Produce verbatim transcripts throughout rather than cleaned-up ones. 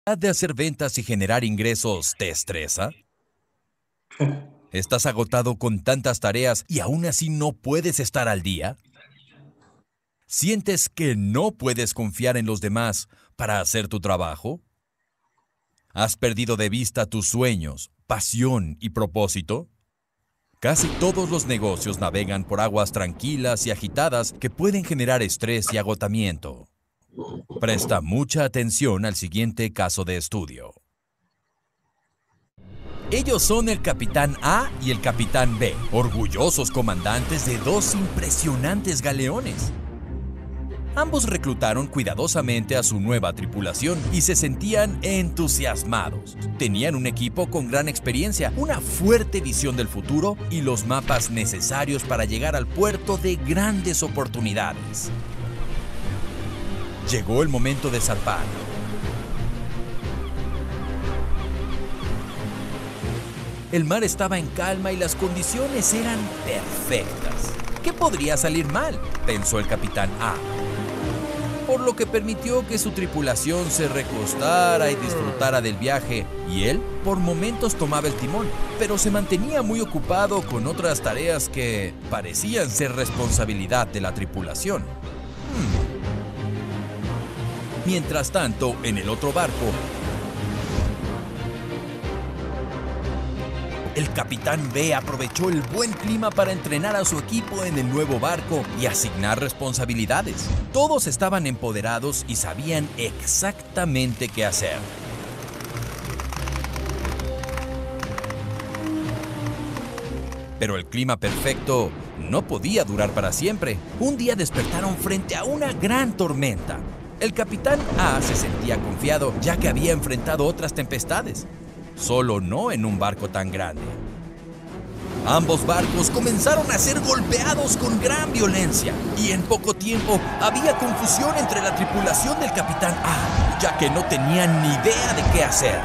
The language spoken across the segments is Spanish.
de hacer ventas y generar ingresos te estresa? ¿Estás agotado con tantas tareas y aún así no puedes estar al día? ¿Sientes que no puedes confiar en los demás para hacer tu trabajo? ¿Has perdido de vista tus sueños, pasión y propósito? Casi todos los negocios navegan por aguas tranquilas y agitadas que pueden generar estrés y agotamiento. Presta mucha atención al siguiente caso de estudio. Ellos son el Capitán A y el Capitán B, orgullosos comandantes de dos impresionantes galeones. Ambos reclutaron cuidadosamente a su nueva tripulación y se sentían entusiasmados. Tenían un equipo con gran experiencia, una fuerte visión del futuro y los mapas necesarios para llegar al puerto de grandes oportunidades. Llegó el momento de zarpar. El mar estaba en calma y las condiciones eran perfectas. ¿Qué podría salir mal?, pensó el Capitán A, por lo que permitió que su tripulación se recostara y disfrutara del viaje, y él por momentos tomaba el timón, pero se mantenía muy ocupado con otras tareas que parecían ser responsabilidad de la tripulación. Hmm. Mientras tanto, en el otro barco, el Capitán B aprovechó el buen clima para entrenar a su equipo en el nuevo barco y asignar responsabilidades. Todos estaban empoderados y sabían exactamente qué hacer. Pero el clima perfecto no podía durar para siempre. Un día despertaron frente a una gran tormenta. El Capitán A se sentía confiado, ya que había enfrentado otras tempestades. Solo no en un barco tan grande. Ambos barcos comenzaron a ser golpeados con gran violencia y en poco tiempo había confusión entre la tripulación del Capitán A, ya que no tenían ni idea de qué hacer.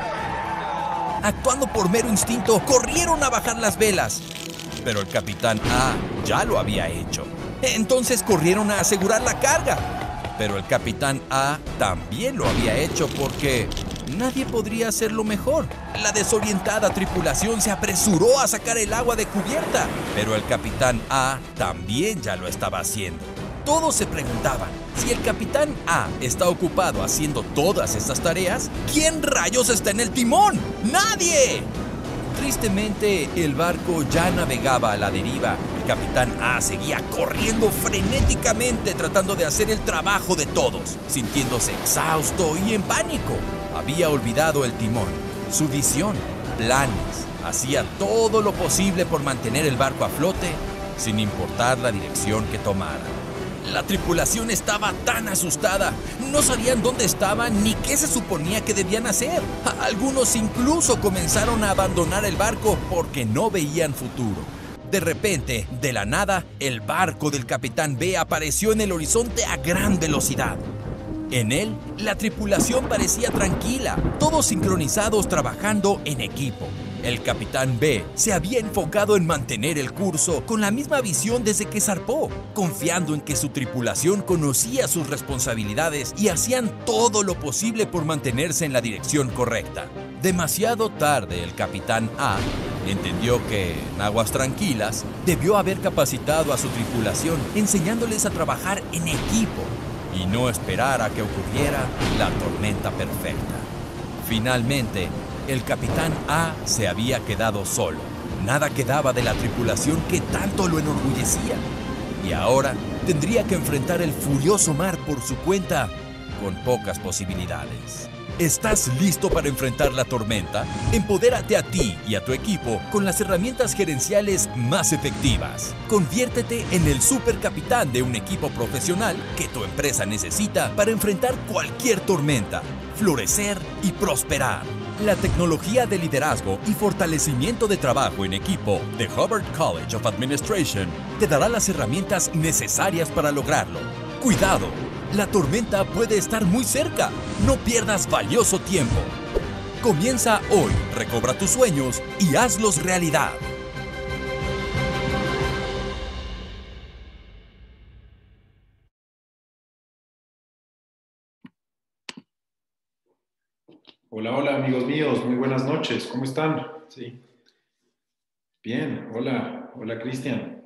Actuando por mero instinto, corrieron a bajar las velas, pero el Capitán A ya lo había hecho. Entonces corrieron a asegurar la carga, pero el Capitán A también lo había hecho porque nadie podría hacerlo mejor. La desorientada tripulación se apresuró a sacar el agua de cubierta, pero el Capitán A también ya lo estaba haciendo. Todos se preguntaban, si el Capitán A está ocupado haciendo todas estas tareas, ¿quién rayos está en el timón? ¡Nadie! Tristemente, el barco ya navegaba a la deriva. El Capitán A seguía corriendo frenéticamente tratando de hacer el trabajo de todos, sintiéndose exhausto y en pánico. Había olvidado el timón, su visión, planes. Hacía todo lo posible por mantener el barco a flote, sin importar la dirección que tomara. La tripulación estaba tan asustada, no sabían dónde estaban ni qué se suponía que debían hacer. Algunos incluso comenzaron a abandonar el barco porque no veían futuro. De repente, de la nada, el barco del Capitán B apareció en el horizonte a gran velocidad. En él, la tripulación parecía tranquila, todos sincronizados trabajando en equipo. El Capitán B se había enfocado en mantener el curso con la misma visión desde que zarpó, confiando en que su tripulación conocía sus responsabilidades y hacían todo lo posible por mantenerse en la dirección correcta. Demasiado tarde, el Capitán A entendió que, en aguas tranquilas, debió haber capacitado a su tripulación, enseñándoles a trabajar en equipo y no esperar a que ocurriera la tormenta perfecta. Finalmente, el Capitán A se había quedado solo. Nada quedaba de la tripulación que tanto lo enorgullecía. Y ahora tendría que enfrentar el furioso mar por su cuenta, con pocas posibilidades. ¿Estás listo para enfrentar la tormenta? Empodérate a ti y a tu equipo con las herramientas gerenciales más efectivas. Conviértete en el supercapitán de un equipo profesional que tu empresa necesita para enfrentar cualquier tormenta, florecer y prosperar. La tecnología de liderazgo y fortalecimiento de trabajo en equipo de Harvard College of Administration te dará las herramientas necesarias para lograrlo. ¡Cuidado! La tormenta puede estar muy cerca. No pierdas valioso tiempo. Comienza hoy, recobra tus sueños y hazlos realidad. Hola, hola amigos míos, muy buenas noches, ¿cómo están? Sí, bien, hola, hola Cristian.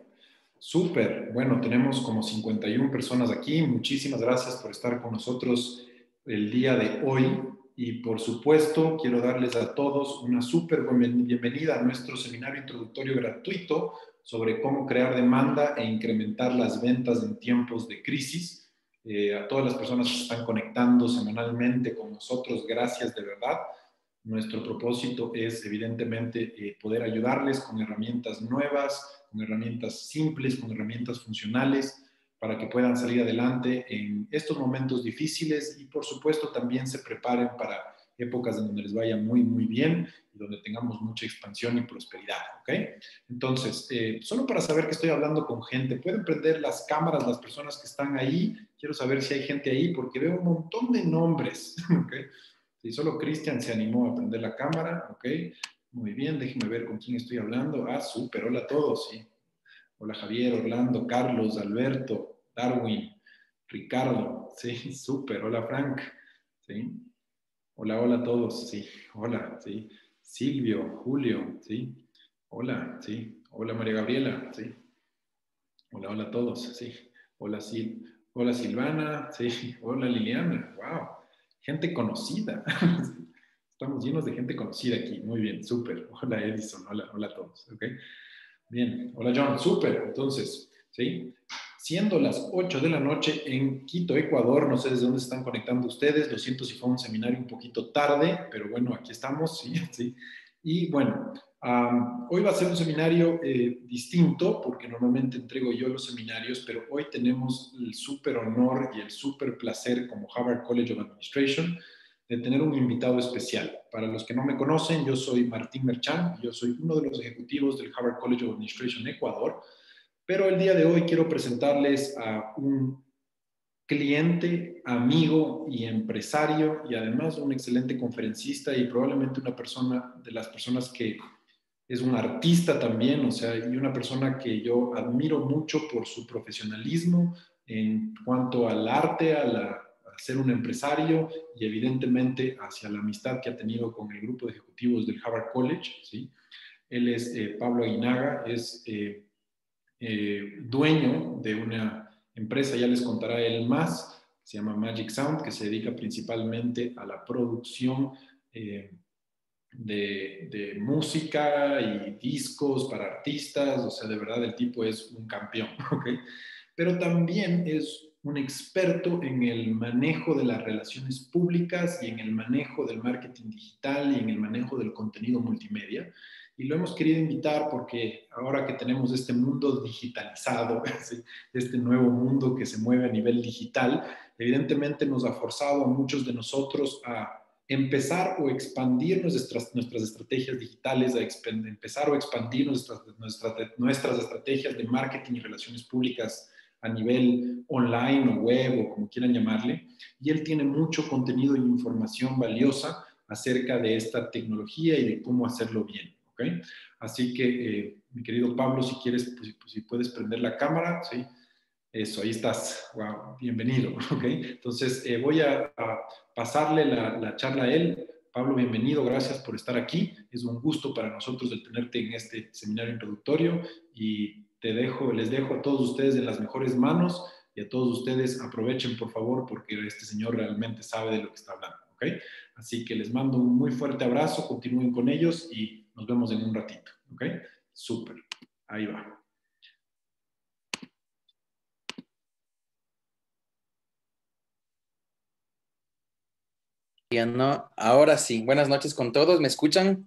Súper, bueno, tenemos como cincuenta y una personas aquí, muchísimas gracias por estar con nosotros el día de hoy y por supuesto quiero darles a todos una súper bienvenida a nuestro seminario introductorio gratuito sobre cómo crear demanda e incrementar las ventas en tiempos de crisis. Eh, a todas las personas que se están conectando semanalmente con nosotros, gracias de verdad. Nuestro propósito es, evidentemente, eh, poder ayudarles con herramientas nuevas, con herramientas simples, con herramientas funcionales, para que puedan salir adelante en estos momentos difíciles y, por supuesto, también se preparen para épocas en donde les vaya muy, muy bien y donde tengamos mucha expansión y prosperidad, ¿ok? Entonces, eh, solo para saber que estoy hablando con gente, pueden prender las cámaras las personas que están ahí. Quiero saber si hay gente ahí porque veo un montón de nombres, ¿ok? Sí, solo Cristian se animó a prender la cámara, ok. Muy bien, déjenme ver con quién estoy hablando. Ah, súper, hola a todos, sí. Hola Javier, Orlando, Carlos, Alberto, Darwin, Ricardo, sí, súper, hola Frank, sí. Hola, hola a todos, sí, hola, sí. Silvio, Julio, sí. Hola, sí. Hola María Gabriela, sí. Hola, hola a todos, sí. Hola, Sil hola Silvana, sí. Hola Liliana, wow. Gente conocida. Estamos llenos de gente conocida aquí. Muy bien, súper. Hola Edison, hola, hola a todos. ¿Ok? Bien, hola John, súper. Entonces, ¿sí? Siendo las ocho de la noche en Quito, Ecuador, no sé desde dónde se están conectando ustedes, lo siento si fue un seminario un poquito tarde, pero bueno, aquí estamos, sí, sí. Y bueno, um, hoy va a ser un seminario eh, distinto, porque normalmente entrego yo los seminarios, pero hoy tenemos el súper honor y el súper placer como Harvard College of Administration de tener un invitado especial. Para los que no me conocen, yo soy Martín Merchán, yo soy uno de los ejecutivos del Harvard College of Administration Ecuador, pero el día de hoy quiero presentarles a un cliente, amigo y empresario y además un excelente conferencista y probablemente una persona de las personas que es un artista también, o sea, y una persona que yo admiro mucho por su profesionalismo en cuanto al arte, a, la, a ser un empresario y evidentemente hacia la amistad que ha tenido con el grupo de ejecutivos del Harvard College, ¿sí? Él es eh, Pablo Aguinaga, es eh, eh, dueño de una empresa, ya les contará él más, se llama Magic Sound, que se dedica principalmente a la producción eh, de, de, música y discos para artistas, o sea, de verdad el tipo es un campeón, ¿ok? Pero también es un experto en el manejo de las relaciones públicas y en el manejo del marketing digital y en el manejo del contenido multimedia. Y lo hemos querido invitar porque ahora que tenemos este mundo digitalizado, este nuevo mundo que se mueve a nivel digital, evidentemente nos ha forzado a muchos de nosotros a empezar o expandir nuestras, nuestras estrategias digitales, a empezar o expandir nuestras, nuestras, nuestras estrategias de marketing y relaciones públicas a nivel online o web o como quieran llamarle. Y él tiene mucho contenido y información valiosa acerca de esta tecnología y de cómo hacerlo bien. ¿Okay? Así que, eh, mi querido Pablo, si quieres, pues, pues, si puedes prender la cámara, ¿sí? Eso, ahí estás. Wow, bienvenido. ¿Okay? Entonces, eh, voy a, a pasarle la, la charla a él. Pablo, bienvenido, gracias por estar aquí. Es un gusto para nosotros el tenerte en este seminario introductorio y te dejo, les dejo a todos ustedes en las mejores manos y a todos ustedes aprovechen, por favor, porque este señor realmente sabe de lo que está hablando. ¿Okay? Así que les mando un muy fuerte abrazo, continúen con ellos y nos vemos en un ratito. ¿Okay? Súper. Ahí va. No, ahora sí, buenas noches con todos, ¿me escuchan?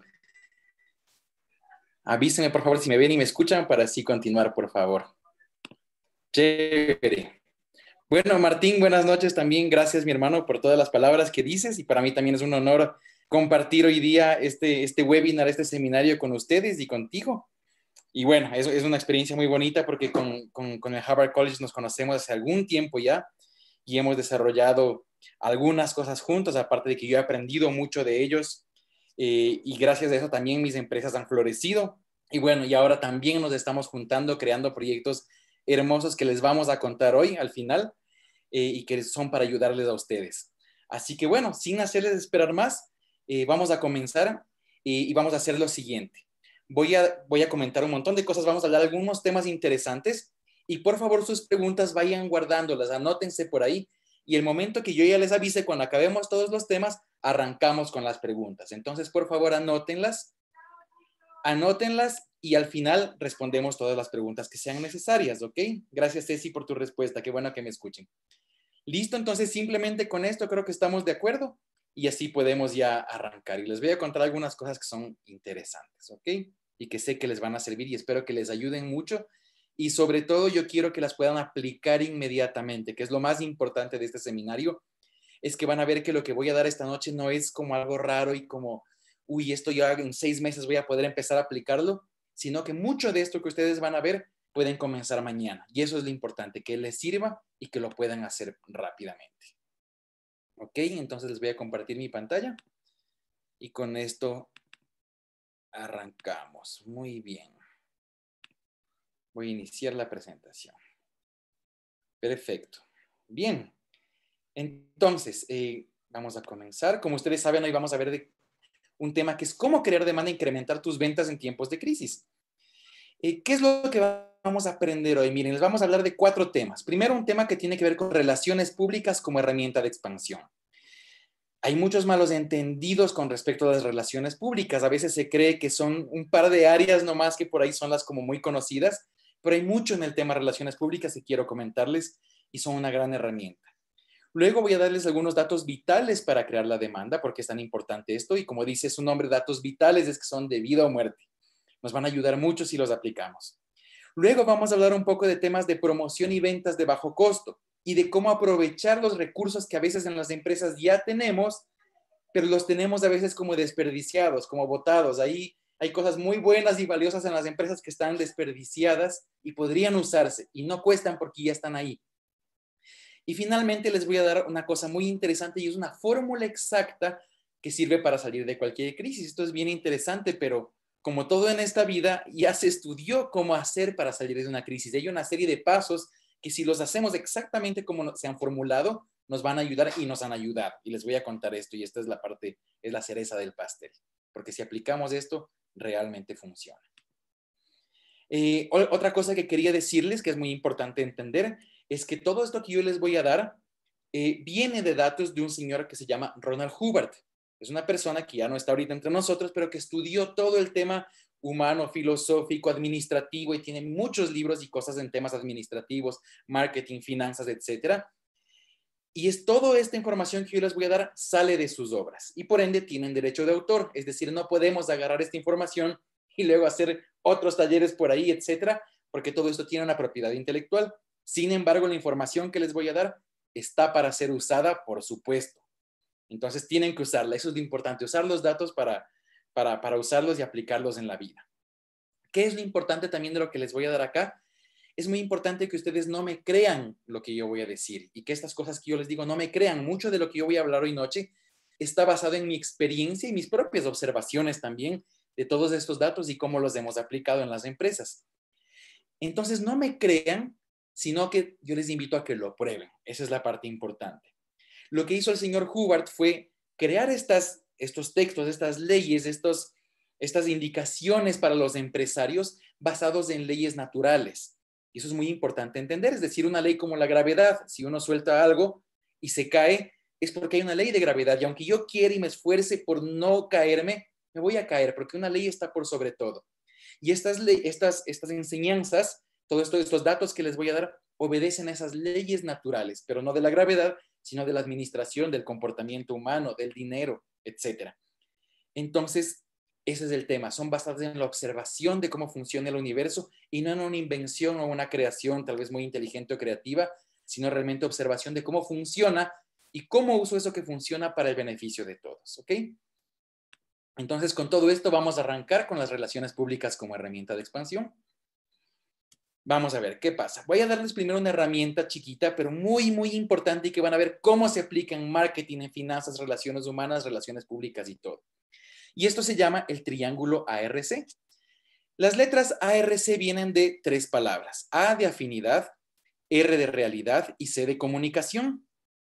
Avísenme por favor si me ven y me escuchan para así continuar, por favor. Chévere. Bueno, Martín, buenas noches también, gracias mi hermano por todas las palabras que dices y para mí también es un honor compartir hoy día este, este webinar, este seminario con ustedes y contigo. Y bueno, es, es una experiencia muy bonita porque con, con, con el Harvard College nos conocemos hace algún tiempo ya y hemos desarrollado algunas cosas juntos, aparte de que yo he aprendido mucho de ellos eh, y gracias a eso también mis empresas han florecido. Y bueno, y ahora también nos estamos juntando, creando proyectos hermosos que les vamos a contar hoy al final eh, y que son para ayudarles a ustedes. Así que bueno, sin hacerles esperar más, Eh, vamos a comenzar y, y vamos a hacer lo siguiente. Voy a, voy a comentar un montón de cosas, vamos a hablar de algunos temas interesantes y por favor sus preguntas vayan guardándolas, anótense por ahí y el momento que yo ya les avise cuando acabemos todos los temas, arrancamos con las preguntas. Entonces, por favor, anótenlas, anótenlas y al final respondemos todas las preguntas que sean necesarias, ¿ok? Gracias, Ceci, por tu respuesta. Qué bueno que me escuchen. Listo, entonces simplemente con esto creo que estamos de acuerdo y así podemos ya arrancar. Y les voy a contar algunas cosas que son interesantes, ¿ok? Y que sé que les van a servir y espero que les ayuden mucho. Y sobre todo yo quiero que las puedan aplicar inmediatamente, que es lo más importante de este seminario, es que van a ver que lo que voy a dar esta noche no es como algo raro y como, uy, esto ya en seis meses voy a poder empezar a aplicarlo, sino que mucho de esto que ustedes van a ver pueden comenzar mañana. Y eso es lo importante, que les sirva y que lo puedan hacer rápidamente. Ok, entonces les voy a compartir mi pantalla y con esto arrancamos. Muy bien. Voy a iniciar la presentación. Perfecto. Bien. Entonces, eh, vamos a comenzar. Como ustedes saben, hoy vamos a ver de un tema que es cómo crear demanda e incrementar tus ventas en tiempos de crisis. Eh, ¿Qué es lo que vamos a aprender hoy? Miren, les vamos a hablar de cuatro temas. Primero, un tema que tiene que ver con relaciones públicas como herramienta de expansión. Hay muchos malos entendidos con respecto a las relaciones públicas. A veces se cree que son un par de áreas nomás que por ahí son las como muy conocidas, pero hay mucho en el tema de relaciones públicas que quiero comentarles y son una gran herramienta. Luego voy a darles algunos datos vitales para crear la demanda, porque es tan importante esto. Y como dice su nombre, datos vitales es que son de vida o muerte. Nos van a ayudar mucho si los aplicamos. Luego vamos a hablar un poco de temas de promoción y ventas de bajo costo y de cómo aprovechar los recursos que a veces en las empresas ya tenemos, pero los tenemos a veces como desperdiciados, como botados. Ahí hay cosas muy buenas y valiosas en las empresas que están desperdiciadas y podrían usarse y no cuestan porque ya están ahí. Y finalmente les voy a dar una cosa muy interesante y es una fórmula exacta que sirve para salir de cualquier crisis. Esto es bien interesante, pero como todo en esta vida, ya se estudió cómo hacer para salir de una crisis. Hay una serie de pasos que si los hacemos exactamente como se han formulado, nos van a ayudar y nos han ayudado. Y les voy a contar esto y esta es la parte, es la cereza del pastel. Porque si aplicamos esto, realmente funciona. Eh, otra cosa que quería decirles, que es muy importante entender, es que todo esto que yo les voy a dar eh, viene de datos de un señor que se llama Ronald Hubbard. Es una persona que ya no está ahorita entre nosotros, pero que estudió todo el tema humano, filosófico, administrativo y tiene muchos libros y cosas en temas administrativos, marketing, finanzas, etcétera. Y es toda esta información que yo les voy a dar sale de sus obras y por ende tienen derecho de autor. Es decir, no podemos agarrar esta información y luego hacer otros talleres por ahí, etcétera, porque todo esto tiene una propiedad intelectual. Sin embargo, la información que les voy a dar está para ser usada, por supuesto. Entonces, tienen que usarla. Eso es lo importante, usar los datos para, para, para usarlos y aplicarlos en la vida. ¿Qué es lo importante también de lo que les voy a dar acá? Es muy importante que ustedes no me crean lo que yo voy a decir y que estas cosas que yo les digo no me crean. Mucho de lo que yo voy a hablar hoy noche está basado en mi experiencia y mis propias observaciones también de todos estos datos y cómo los hemos aplicado en las empresas. Entonces, no me crean, sino que yo les invito a que lo prueben. Esa es la parte importante. Lo que hizo el señor Hubbard fue crear estas, estos textos, estas leyes, estos, estas indicaciones para los empresarios basados en leyes naturales. Y eso es muy importante entender. Es decir, una ley como la gravedad, si uno suelta algo y se cae, es porque hay una ley de gravedad. Y aunque yo quiera y me esfuerce por no caerme, me voy a caer porque una ley está por sobre todo. Y estas, estas, estas enseñanzas, todos esto, estos datos que les voy a dar, obedecen a esas leyes naturales, pero no de la gravedad, sino de la administración, del comportamiento humano, del dinero, etcétera. Entonces, ese es el tema. Son basadas en la observación de cómo funciona el universo y no en una invención o una creación tal vez muy inteligente o creativa, sino realmente observación de cómo funciona y cómo uso eso que funciona para el beneficio de todos, ¿ok? Entonces, con todo esto vamos a arrancar con las relaciones públicas como herramienta de expansión. Vamos a ver qué pasa. Voy a darles primero una herramienta chiquita, pero muy, muy importante y que van a ver cómo se aplica en marketing, en finanzas, relaciones humanas, relaciones públicas y todo. Y esto se llama el triángulo A R C. Las letras A R C vienen de tres palabras. A de afinidad, R de realidad y C de comunicación.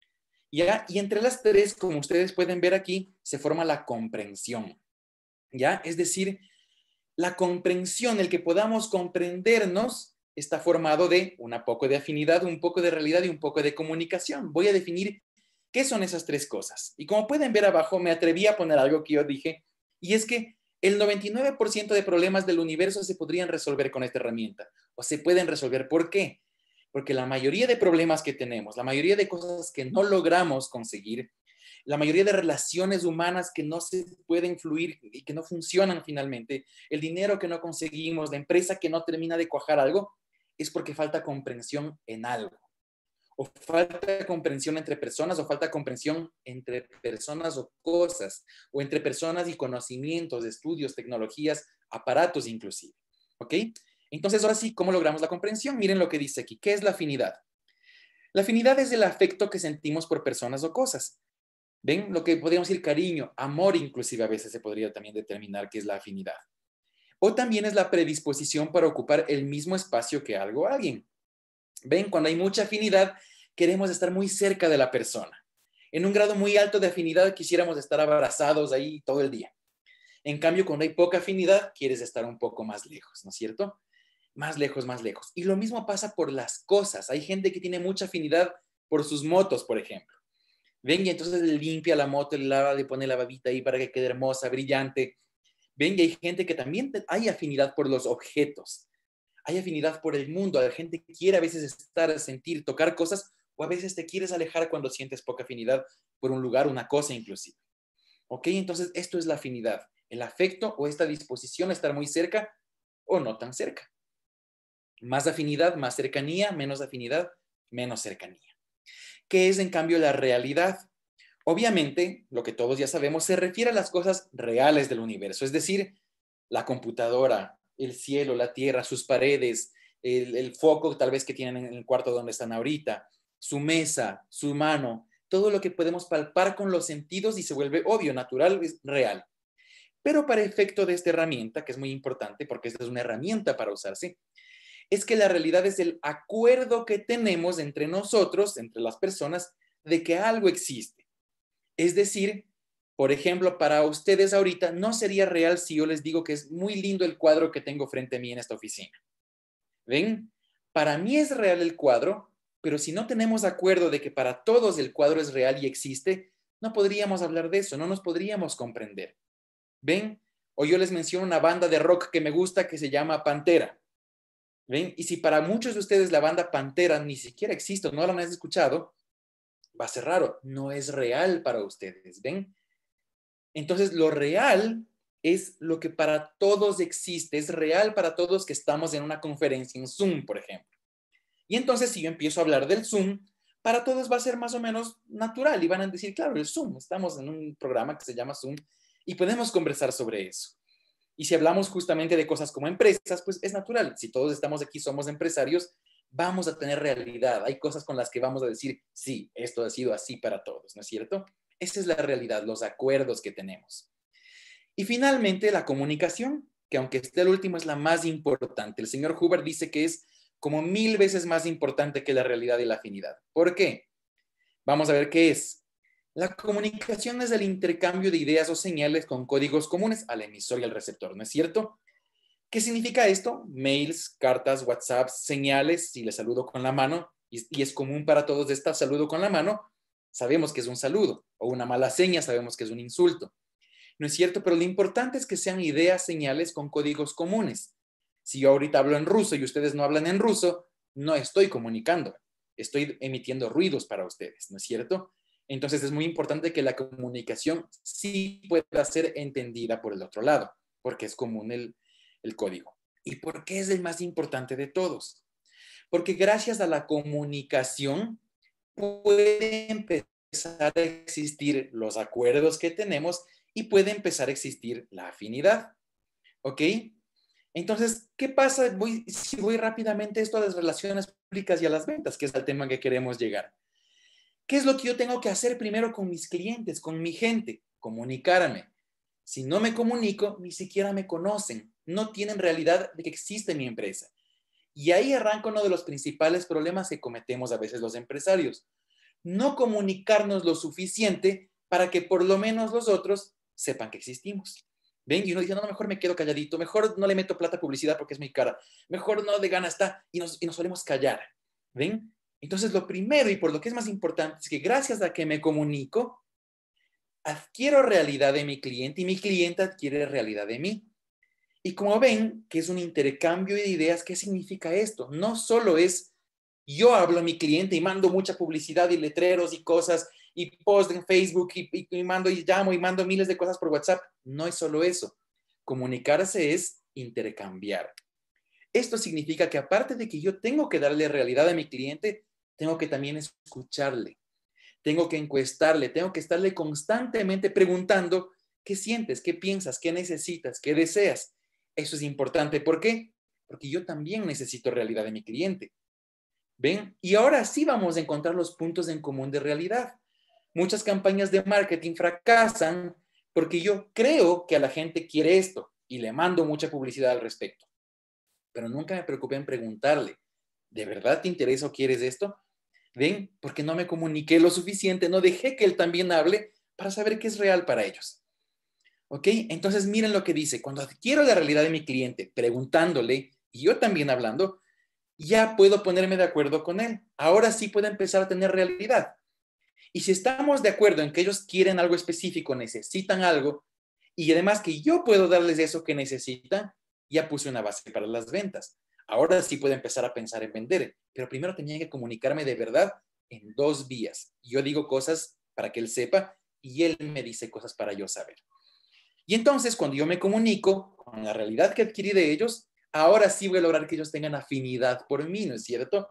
¿Ya? Y entre las tres, como ustedes pueden ver aquí, se forma la comprensión, ¿ya? Es decir, la comprensión, el que podamos comprendernos, está formado de un poco de afinidad, un poco de realidad y un poco de comunicación. Voy a definir qué son esas tres cosas. Y como pueden ver abajo, me atreví a poner algo que yo dije, y es que el noventa y nueve por ciento de problemas del universo se podrían resolver con esta herramienta, o se pueden resolver. ¿Por qué? Porque la mayoría de problemas que tenemos, la mayoría de cosas que no logramos conseguir, la mayoría de relaciones humanas que no se pueden fluir y que no funcionan finalmente, el dinero que no conseguimos, la empresa que no termina de cuajar algo, es porque falta comprensión en algo. O falta comprensión entre personas, o falta comprensión entre personas o cosas, o entre personas y conocimientos, estudios, tecnologías, aparatos inclusive. ¿Ok? Entonces, ahora sí, ¿cómo logramos la comprensión? Miren lo que dice aquí. ¿Qué es la afinidad? La afinidad es el afecto que sentimos por personas o cosas. ¿Ven? Lo que podríamos decir cariño, amor inclusive a veces se podría también determinar qué es la afinidad. O también es la predisposición para ocupar el mismo espacio que algo o alguien. ¿Ven? Cuando hay mucha afinidad, queremos estar muy cerca de la persona. En un grado muy alto de afinidad, quisiéramos estar abrazados ahí todo el día. En cambio, cuando hay poca afinidad, quieres estar un poco más lejos, ¿no es cierto? Más lejos, más lejos. Y lo mismo pasa por las cosas. Hay gente que tiene mucha afinidad por sus motos, por ejemplo. Ven, y entonces le limpia la moto, le lava, le pone la babita ahí para que quede hermosa, brillante. Ven, y hay gente que también hay afinidad por los objetos. Hay afinidad por el mundo. La gente quiere a veces estar, sentir, tocar cosas, o a veces te quieres alejar cuando sientes poca afinidad por un lugar, una cosa inclusive. ¿Ok? Entonces, esto es la afinidad. El afecto o esta disposición a estar muy cerca o no tan cerca. Más afinidad, más cercanía, menos afinidad, menos cercanía. ¿Qué es, en cambio, la realidad? Obviamente, lo que todos ya sabemos, se refiere a las cosas reales del universo, es decir, la computadora, el cielo, la tierra, sus paredes, el, el foco tal vez que tienen en el cuarto donde están ahorita, su mesa, su mano, todo lo que podemos palpar con los sentidos y se vuelve obvio, natural, es real. Pero para efecto de esta herramienta, que es muy importante porque esta es una herramienta para usarse, es que la realidad es el acuerdo que tenemos entre nosotros, entre las personas, de que algo existe. Es decir, por ejemplo, para ustedes ahorita no sería real si yo les digo que es muy lindo el cuadro que tengo frente a mí en esta oficina. ¿Ven? Para mí es real el cuadro, pero si no tenemos acuerdo de que para todos el cuadro es real y existe, no podríamos hablar de eso, no nos podríamos comprender. ¿Ven? O yo les menciono una banda de rock que me gusta que se llama Pantera. ¿Ven? Y si para muchos de ustedes la banda Pantera ni siquiera existe, no la han escuchado, va a ser raro, no es real para ustedes, ¿ven? Entonces, lo real es lo que para todos existe, es real para todos que estamos en una conferencia en Zoom, por ejemplo. Y entonces, si yo empiezo a hablar del Zoom, para todos va a ser más o menos natural y van a decir, claro, el Zoom, estamos en un programa que se llama Zoom y podemos conversar sobre eso. Y si hablamos justamente de cosas como empresas, pues es natural. Si todos estamos aquí, somos empresarios, vamos a tener realidad. Hay cosas con las que vamos a decir, sí, esto ha sido así para todos, ¿no es cierto? Esa es la realidad, los acuerdos que tenemos. Y finalmente, la comunicación, que aunque esté el último, es la más importante. El señor Huber dice que es como mil veces más importante que la realidad y la afinidad. ¿Por qué? Vamos a ver qué es. La comunicación es el intercambio de ideas o señales con códigos comunes al emisor y al receptor, ¿no es cierto? ¿Qué significa esto? Mails, cartas, WhatsApp, señales, si le saludo con la mano, y, y es común para todos esta saludo con la mano, sabemos que es un saludo, o una mala seña, sabemos que es un insulto. ¿No es cierto? Pero lo importante es que sean ideas, señales con códigos comunes. Si yo ahorita hablo en ruso y ustedes no hablan en ruso, no estoy comunicando, estoy emitiendo ruidos para ustedes, ¿no es cierto? Entonces es muy importante que la comunicación sí pueda ser entendida por el otro lado, porque es común el, el código. ¿Y por qué es el más importante de todos? Porque gracias a la comunicación puede empezar a existir los acuerdos que tenemos y puede empezar a existir la afinidad. ¿Ok? Entonces, ¿qué pasa? Voy, si voy rápidamente esto a las relaciones públicas y a las ventas, que es el tema que queremos llegar. ¿Qué es lo que yo tengo que hacer primero con mis clientes, con mi gente? Comunicarme. Si no me comunico, ni siquiera me conocen. No tienen realidad de que existe mi empresa. Y ahí arranca uno de los principales problemas que cometemos a veces los empresarios. no comunicarnos lo suficiente para que por lo menos los otros sepan que existimos. ¿Ven? Y uno dice, no, no, mejor me quedo calladito, mejor no le meto plata a publicidad porque es muy cara, mejor no de gana está, y nos, y nos solemos callar. ¿Ven? Entonces, lo primero y por lo que es más importante es que gracias a que me comunico, adquiero realidad de mi cliente y mi cliente adquiere realidad de mí. Y como ven, que es un intercambio de ideas, ¿qué significa esto? No solo es yo hablo a mi cliente y mando mucha publicidad y letreros y cosas y post en Facebook y, y, y mando y llamo y mando miles de cosas por WhatsApp. No es solo eso. Comunicarse es intercambiar. Esto significa que aparte de que yo tengo que darle realidad a mi cliente, tengo que también escucharle. Tengo que encuestarle, tengo que estarle constantemente preguntando qué sientes, qué piensas, qué necesitas, qué deseas. Eso es importante. ¿Por qué? Porque yo también necesito realidad de mi cliente. ¿Ven? Y ahora sí vamos a encontrar los puntos en común de realidad. Muchas campañas de marketing fracasan porque yo creo que a la gente quiere esto y le mando mucha publicidad al respecto. Pero nunca me preocupé en preguntarle, ¿de verdad te interesa o quieres esto? ¿Ven? Porque no me comuniqué lo suficiente, no dejé que él también hable para saber qué es real para ellos. ¿Ok? Entonces miren lo que dice. Cuando adquiero la realidad de mi cliente preguntándole y yo también hablando, ya puedo ponerme de acuerdo con él. Ahora sí puedo empezar a tener realidad. Y si estamos de acuerdo en que ellos quieren algo específico, necesitan algo, y además que yo puedo darles eso que necesitan, ya puse una base para las ventas. Ahora sí puedo empezar a pensar en vender, pero primero tenía que comunicarme de verdad en dos vías. Yo digo cosas para que él sepa y él me dice cosas para yo saber. Y entonces, cuando yo me comunico con la realidad que adquirí de ellos, ahora sí voy a lograr que ellos tengan afinidad por mí, ¿no es cierto?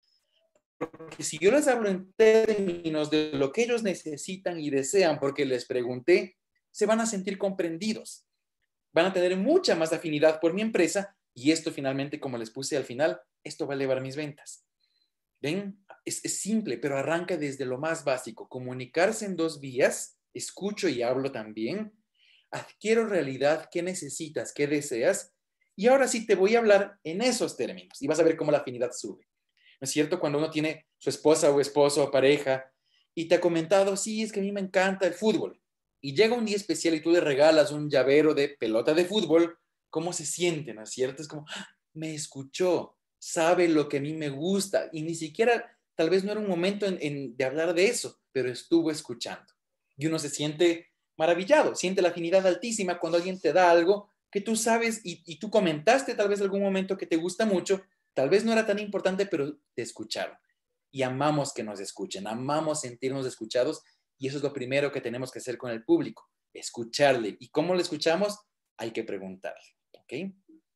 Porque si yo les hablo en términos de lo que ellos necesitan y desean porque les pregunté, se van a sentir comprendidos. Van a tener mucha más afinidad por mi empresa y esto finalmente, como les puse al final, esto va a elevar mis ventas. ¿Ven? Es, es simple, pero arranca desde lo más básico. Comunicarse en dos vías, escucho y hablo también, adquiero realidad, qué necesitas, qué deseas, y ahora sí te voy a hablar en esos términos y vas a ver cómo la afinidad sube. ¿No es cierto? Cuando uno tiene su esposa o esposo o pareja y te ha comentado, sí, es que a mí me encanta el fútbol, y llega un día especial y tú le regalas un llavero de pelota de fútbol, ¿cómo se siente? ¿No es cierto? Es como, ¡ah! Me escuchó, sabe lo que a mí me gusta, y ni siquiera, tal vez no era un momento en, en, de hablar de eso, pero estuvo escuchando. Y uno se siente maravillado, siente la afinidad altísima cuando alguien te da algo que tú sabes y, y tú comentaste tal vez en algún momento que te gusta mucho, tal vez no era tan importante, pero te escucharon. Y amamos que nos escuchen, amamos sentirnos escuchados, y eso es lo primero que tenemos que hacer con el público, escucharle. ¿Y cómo le escuchamos? Hay que preguntarle, ¿ok?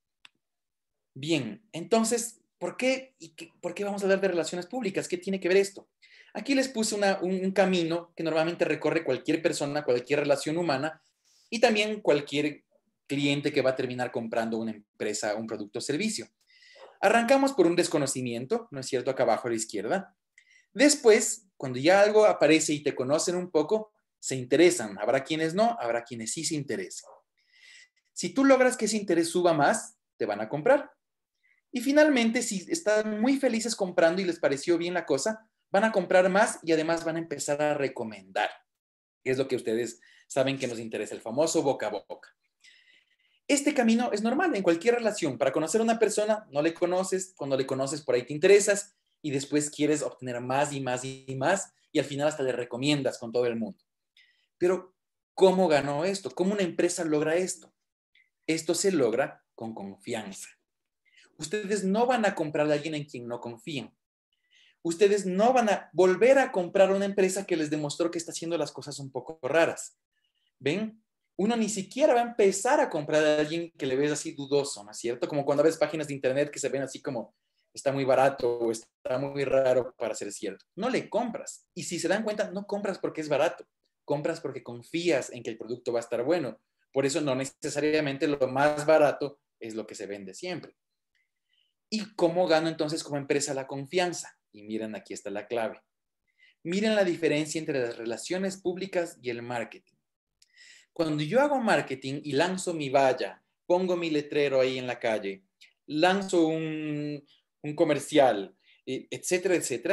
Bien, entonces, ¿por qué, y qué, ¿por qué vamos a hablar de relaciones públicas? ¿Qué tiene que ver esto? Aquí les puse una, un, un camino que normalmente recorre cualquier persona, cualquier relación humana y también cualquier cliente que va a terminar comprando una empresa, un producto o servicio. Arrancamos por un desconocimiento, ¿no es cierto? Acá abajo a la izquierda. Después, cuando ya algo aparece y te conocen un poco, se interesan. Habrá quienes no, habrá quienes sí se interesen. Si tú logras que ese interés suba más, te van a comprar. Y finalmente, si están muy felices comprando y les pareció bien la cosa, van a comprar más y además van a empezar a recomendar. Es lo que ustedes saben que nos interesa, el famoso boca a boca. Este camino es normal en cualquier relación. Para conocer a una persona, no le conoces, cuando le conoces por ahí te interesas y después quieres obtener más y más y más y al final hasta le recomiendas con todo el mundo. Pero, ¿cómo ganó esto? ¿Cómo una empresa logra esto? Esto se logra con confianza. Ustedes no van a comprar a alguien en quien no confían. Ustedes no van a volver a comprar a una empresa que les demostró que está haciendo las cosas un poco raras. ¿Ven? Uno ni siquiera va a empezar a comprar a alguien que le ves así dudoso, ¿no es cierto? Como cuando ves páginas de internet que se ven así como está muy barato o está muy raro para ser cierto. No le compras. Y si se dan cuenta, no compras porque es barato. Compras porque confías en que el producto va a estar bueno. Por eso no necesariamente lo más barato es lo que se vende siempre. ¿Y cómo gano entonces como empresa la confianza? Y miren, aquí está la clave. Miren la diferencia entre las relaciones públicas y el marketing. Cuando yo hago marketing y lanzo mi valla, pongo mi letrero ahí en la calle, lanzo un, un comercial, etcétera, etcétera,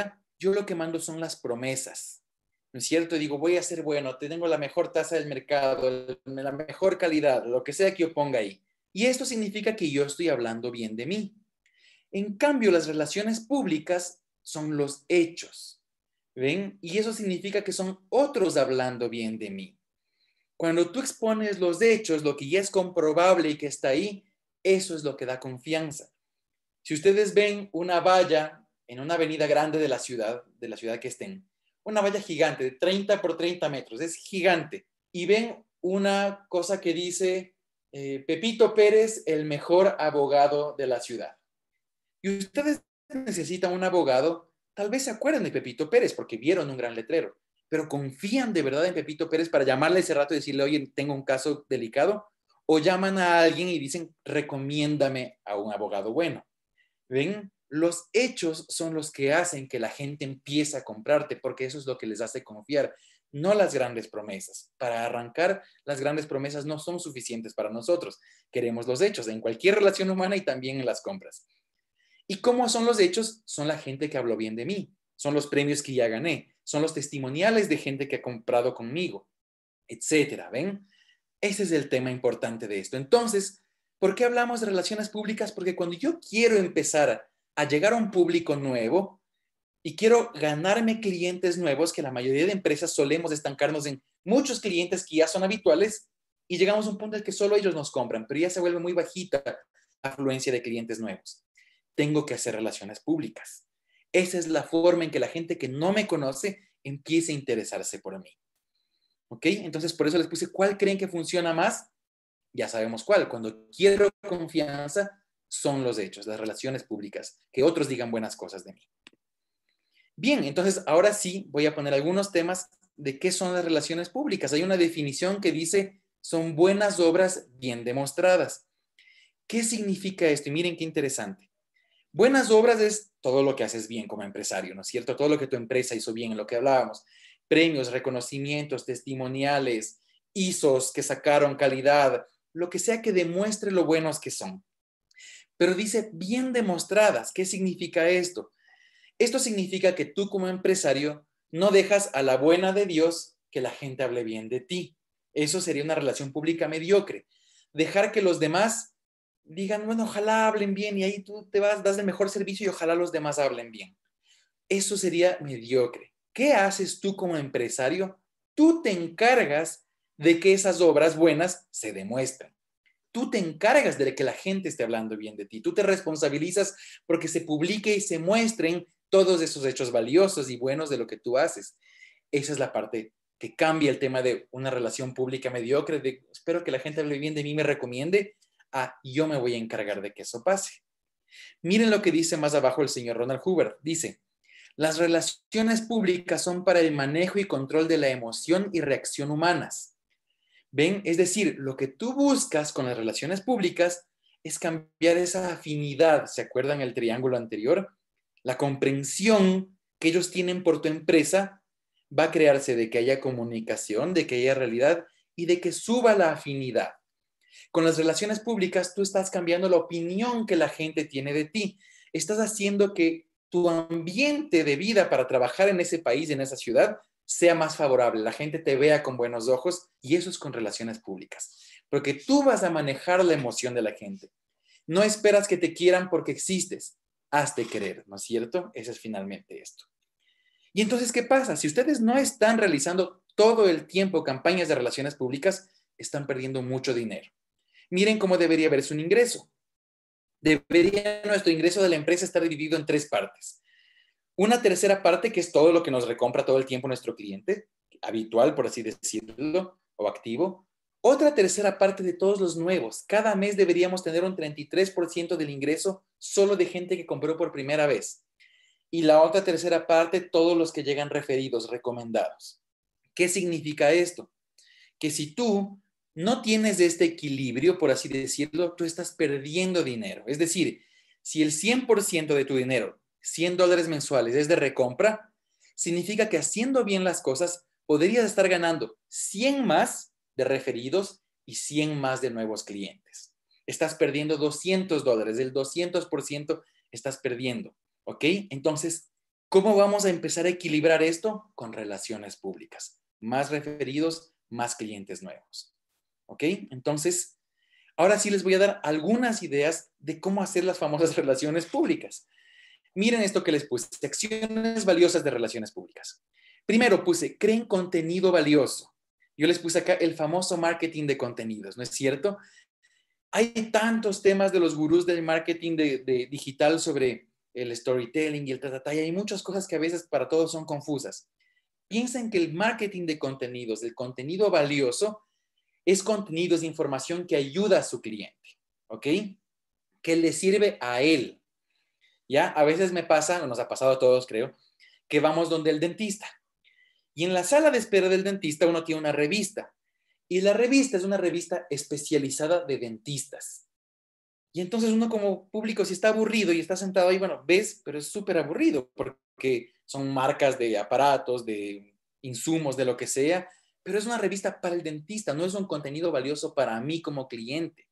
yo lo que mando son las promesas, ¿no es cierto? Digo, voy a ser bueno, tengo la mejor tasa del mercado, la mejor calidad, lo que sea que yo ponga ahí. Y esto significa que yo estoy hablando bien de mí. En cambio, las relaciones públicas son los hechos, ¿ven? Y eso significa que son otros hablando bien de mí. Cuando tú expones los hechos, lo que ya es comprobable y que está ahí, eso es lo que da confianza. Si ustedes ven una valla en una avenida grande de la ciudad, de la ciudad que estén, una valla gigante de treinta por treinta metros, es gigante, y ven una cosa que dice eh, Pepito Pérez, el mejor abogado de la ciudad. Y ustedes necesitan un abogado, tal vez se acuerden de Pepito Pérez porque vieron un gran letrero, pero confían de verdad en Pepito Pérez para llamarle ese rato y decirle, oye, tengo un caso delicado, o llaman a alguien y dicen, recomiéndame a un abogado bueno. ¿Ven? Los hechos son los que hacen que la gente empiece a comprarte, porque eso es lo que les hace confiar, no las grandes promesas. Para arrancar, las grandes promesas no son suficientes para nosotros. Queremos los hechos en cualquier relación humana y también en las compras. ¿Y cómo son los hechos? Son la gente que habló bien de mí, son los premios que ya gané, son los testimoniales de gente que ha comprado conmigo, etcétera. ¿Ven? Ese es el tema importante de esto. Entonces, ¿por qué hablamos de relaciones públicas? Porque cuando yo quiero empezar a llegar a un público nuevo y quiero ganarme clientes nuevos, que la mayoría de empresas solemos estancarnos en muchos clientes que ya son habituales y llegamos a un punto en que solo ellos nos compran, pero ya se vuelve muy bajita la afluencia de clientes nuevos. Tengo que hacer relaciones públicas. Esa es la forma en que la gente que no me conoce empiece a interesarse por mí. ¿Ok? Entonces, por eso les puse, ¿cuál creen que funciona más? Ya sabemos cuál. Cuando quiero confianza, son los hechos, las relaciones públicas, que otros digan buenas cosas de mí. Bien, entonces, ahora sí voy a poner algunos temas de qué son las relaciones públicas. Hay una definición que dice, son buenas obras bien demostradas. ¿Qué significa esto? Y miren qué interesante. Buenas obras es todo lo que haces bien como empresario, ¿no es cierto? Todo lo que tu empresa hizo bien, en lo que hablábamos. Premios, reconocimientos, testimoniales, I S Os que sacaron calidad, lo que sea que demuestre lo buenos que son. Pero dice bien demostradas. ¿Qué significa esto? Esto significa que tú como empresario no dejas a la buena de Dios que la gente hable bien de ti. Eso sería una relación pública mediocre. Dejar que los demás digan, bueno, ojalá hablen bien y ahí tú te vas, das el mejor servicio y ojalá los demás hablen bien. Eso sería mediocre. ¿Qué haces tú como empresario? Tú te encargas de que esas obras buenas se demuestren. Tú te encargas de que la gente esté hablando bien de ti. Tú te responsabilizas porque se publique y se muestren todos esos hechos valiosos y buenos de lo que tú haces. Esa es la parte que cambia el tema de una relación pública mediocre, de espero que la gente hable bien de mí, me recomiende, a yo me voy a encargar de que eso pase. Miren lo que dice más abajo el señor Ronald Hoover. Dice, las relaciones públicas son para el manejo y control de la emoción y reacción humanas. ¿Ven? Es decir, lo que tú buscas con las relaciones públicas es cambiar esa afinidad. ¿Se acuerdan el triángulo anterior? La comprensión que ellos tienen por tu empresa va a crearse de que haya comunicación, de que haya realidad y de que suba la afinidad. Con las relaciones públicas, tú estás cambiando la opinión que la gente tiene de ti. Estás haciendo que tu ambiente de vida para trabajar en ese país, en esa ciudad, sea más favorable. La gente te vea con buenos ojos y eso es con relaciones públicas. Porque tú vas a manejar la emoción de la gente. No esperas que te quieran porque existes. Hazte querer, ¿no es cierto? Eso es finalmente esto. Y entonces, ¿qué pasa? Si ustedes no están realizando todo el tiempo campañas de relaciones públicas, están perdiendo mucho dinero. Miren cómo debería verse un ingreso. Debería nuestro ingreso de la empresa estar dividido en tres partes. Una tercera parte, que es todo lo que nos recompra todo el tiempo nuestro cliente, habitual, por así decirlo, o activo. Otra tercera parte de todos los nuevos. Cada mes deberíamos tener un treinta y tres por ciento del ingreso solo de gente que compró por primera vez. Y la otra tercera parte, todos los que llegan referidos, recomendados. ¿Qué significa esto? Que si tú no tienes este equilibrio, por así decirlo, tú estás perdiendo dinero. Es decir, si el cien por ciento de tu dinero, cien dólares mensuales, es de recompra, significa que haciendo bien las cosas, podrías estar ganando cien más de referidos y cien más de nuevos clientes. Estás perdiendo doscientos dólares, del doscientos por ciento estás perdiendo, ¿ok? Entonces, ¿Cómo vamos a empezar a equilibrar esto? Con relaciones públicas. Más referidos, más clientes nuevos. ¿Ok? Entonces, ahora sí les voy a dar algunas ideas de cómo hacer las famosas relaciones públicas. Miren esto que les puse, secciones valiosas de relaciones públicas. Primero puse, creen contenido valioso. Yo les puse acá el famoso marketing de contenidos, ¿no es cierto? Hay tantos temas de los gurús del marketing de, de digital sobre el storytelling y el tatatá, y hay muchas cosas que a veces para todos son confusas. Piensen que el marketing de contenidos, el contenido valioso, es contenido, es información que ayuda a su cliente, ¿ok? Que le sirve a él. ¿Ya? A veces me pasa, o nos ha pasado a todos, creo, que vamos donde el dentista. Y en la sala de espera del dentista uno tiene una revista. Y la revista es una revista especializada de dentistas. Y entonces uno como público, si está aburrido y está sentado ahí, bueno, ves, pero es súper aburrido porque son marcas de aparatos, de insumos, de lo que sea, pero es una revista para el dentista, no es un contenido valioso para mí como cliente.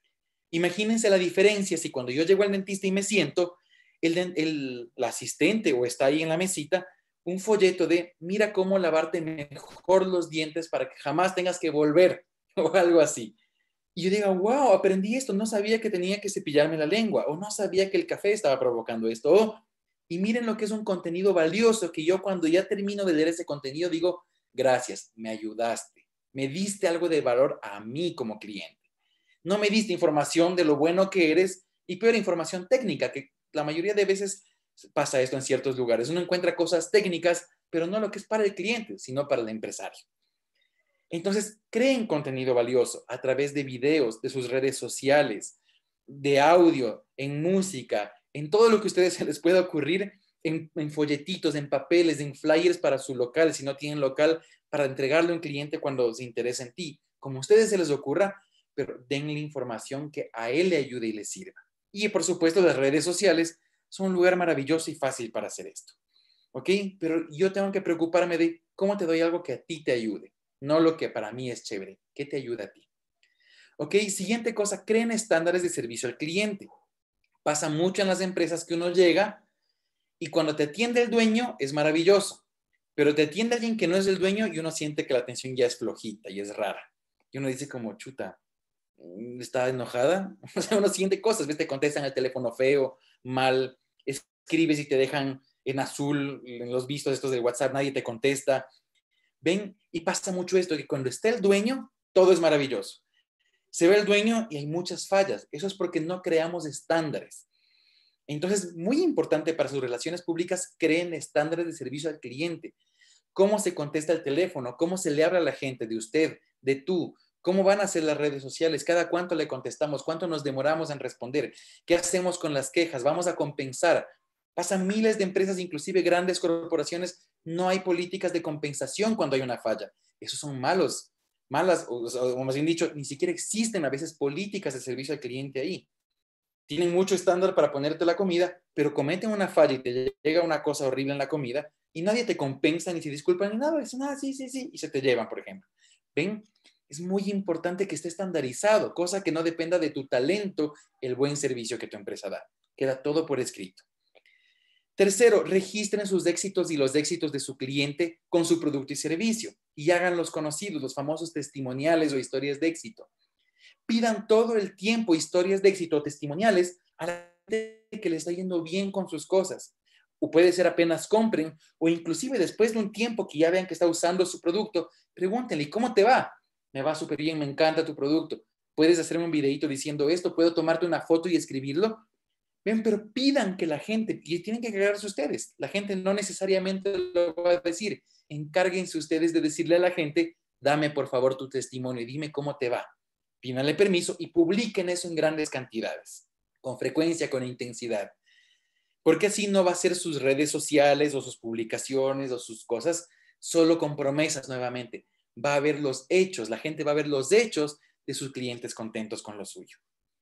Imagínense la diferencia si cuando yo llego al dentista y me siento, el, el, el asistente o está ahí en la mesita, un folleto de mira cómo lavarte mejor los dientes para que jamás tengas que volver o algo así. Y yo digo, wow, aprendí esto, no sabía que tenía que cepillarme la lengua o no sabía que el café estaba provocando esto. Oh, y miren lo que es un contenido valioso que yo cuando ya termino de leer ese contenido digo, gracias, me ayudaste, me diste algo de valor a mí como cliente. No me diste información de lo bueno que eres y peor información técnica, que la mayoría de veces pasa esto en ciertos lugares. Uno encuentra cosas técnicas, pero no lo que es para el cliente, sino para el empresario. Entonces, creen contenido valioso a través de videos, de sus redes sociales, de audio, en música, en todo lo que a ustedes se les pueda ocurrir, en, en folletitos, en papeles, en flyers para su local, si no tienen local, para entregarle a un cliente cuando se interesa en ti. Como a ustedes se les ocurra, pero denle información que a él le ayude y le sirva. Y por supuesto, las redes sociales son un lugar maravilloso y fácil para hacer esto. ¿Ok? Pero yo tengo que preocuparme de cómo te doy algo que a ti te ayude, no lo que para mí es chévere. ¿Qué te ayuda a ti? ¿Ok? Siguiente cosa, creen estándares de servicio al cliente. Pasa mucho en las empresas que uno llega y cuando te atiende el dueño es maravilloso, pero te atiende alguien que no es el dueño y uno siente que la atención ya es flojita y es rara. Y uno dice como, chuta, ¿está enojada? O sea, uno siente cosas, ¿ves? Te contestan el teléfono feo, mal, escribes y te dejan en azul, en los vistos estos de WhatsApp, nadie te contesta. ¿Ven? Y pasa mucho esto, que cuando está el dueño, todo es maravilloso. Se ve el dueño y hay muchas fallas. Eso es porque no creamos estándares. Entonces, muy importante para sus relaciones públicas, creen estándares de servicio al cliente. Cómo se contesta el teléfono, cómo se le habla a la gente de usted, de tú, cómo van a ser las redes sociales, cada cuánto le contestamos, cuánto nos demoramos en responder, qué hacemos con las quejas, vamos a compensar. Pasan miles de empresas, inclusive grandes corporaciones, no hay políticas de compensación cuando hay una falla. Esos son malos, malas, o, o más bien dicho, ni siquiera existen a veces políticas de servicio al cliente ahí. Tienen mucho estándar para ponerte la comida, pero cometen una falla y te llega una cosa horrible en la comida y nadie te compensa ni se disculpa ni nada. Dicen, ah, sí, sí, sí, y se te llevan, por ejemplo. ¿Ven? Es muy importante que esté estandarizado, cosa que no dependa de tu talento, el buen servicio que tu empresa da. Queda todo por escrito. Tercero, registren sus éxitos y los éxitos de su cliente con su producto y servicio y háganlos conocidos, los famosos testimoniales o historias de éxito. Pidan todo el tiempo historias de éxito testimoniales a la gente que le está yendo bien con sus cosas. O puede ser apenas compren o inclusive después de un tiempo que ya vean que está usando su producto, pregúntenle, ¿cómo te va? Me va súper bien, me encanta tu producto. ¿Puedes hacerme un videito diciendo esto? ¿Puedo tomarte una foto y escribirlo? Ven, pero pidan que la gente, y tienen que encargarse ustedes. La gente no necesariamente lo va a decir. Encárguense ustedes de decirle a la gente, dame por favor tu testimonio y dime cómo te va. Pídanle permiso y publiquen eso en grandes cantidades, con frecuencia, con intensidad. Porque así no va a ser sus redes sociales o sus publicaciones o sus cosas solo con promesas nuevamente. Va a ver los hechos, la gente va a ver los hechos de sus clientes contentos con lo suyo.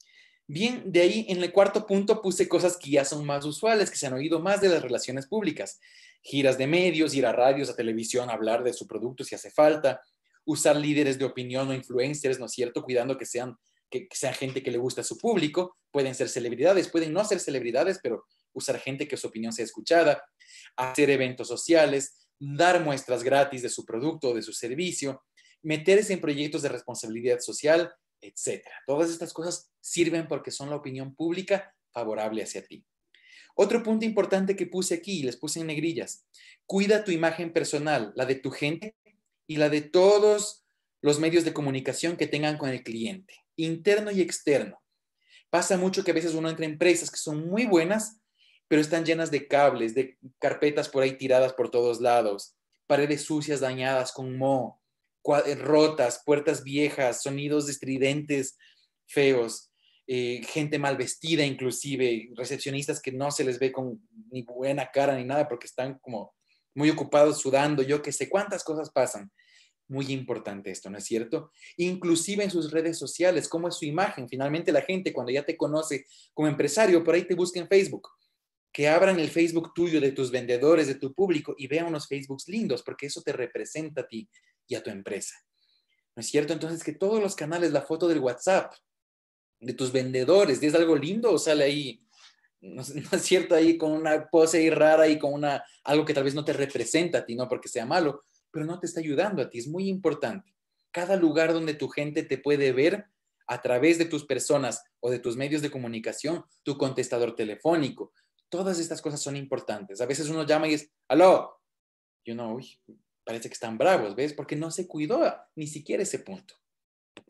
Bien, de ahí en el cuarto punto puse cosas que ya son más usuales, que se han oído más de las relaciones públicas. Giras de medios, ir a radios, a televisión, hablar de su producto si hace falta, usar líderes de opinión o influencers, ¿no es cierto? Cuidando que sean, que, que sean gente que le gusta a su público. Pueden ser celebridades, pueden no ser celebridades, pero usar gente que su opinión sea escuchada, hacer eventos sociales, dar muestras gratis de su producto o de su servicio, meterse en proyectos de responsabilidad social, etcétera. Todas estas cosas sirven porque son la opinión pública favorable hacia ti. Otro punto importante que puse aquí, les puse en negrillas, cuida tu imagen personal, la de tu gente y la de todos los medios de comunicación que tengan con el cliente, interno y externo. Pasa mucho que a veces uno entra en empresas que son muy buenas, pero están llenas de cables, de carpetas por ahí tiradas por todos lados, paredes sucias, dañadas con moho, rotas, puertas viejas, sonidos estridentes, feos, eh, gente mal vestida inclusive, recepcionistas que no se les ve con ni buena cara ni nada porque están como muy ocupados sudando, yo qué sé, cuántas cosas pasan. Muy importante esto, ¿no es cierto? Inclusive en sus redes sociales, ¿cómo es su imagen? Finalmente la gente cuando ya te conoce como empresario, por ahí te busca en Facebook. Que abran el Facebook tuyo, de tus vendedores, de tu público y vean unos Facebooks lindos, porque eso te representa a ti y a tu empresa. ¿No es cierto? Entonces, que todos los canales, la foto del WhatsApp, de tus vendedores, ¿es algo lindo o sale ahí, no, no es cierto, ahí con una pose ahí rara y con una, algo que tal vez no te representa a ti, no porque sea malo, pero no te está ayudando a ti? Es muy importante. Cada lugar donde tu gente te puede ver a través de tus personas o de tus medios de comunicación, tu contestador telefónico, todas estas cosas son importantes. A veces uno llama y es, aló, y uno, uy, parece que están bravos, ¿ves? Porque no se cuidó ni siquiera ese punto, ¿ok?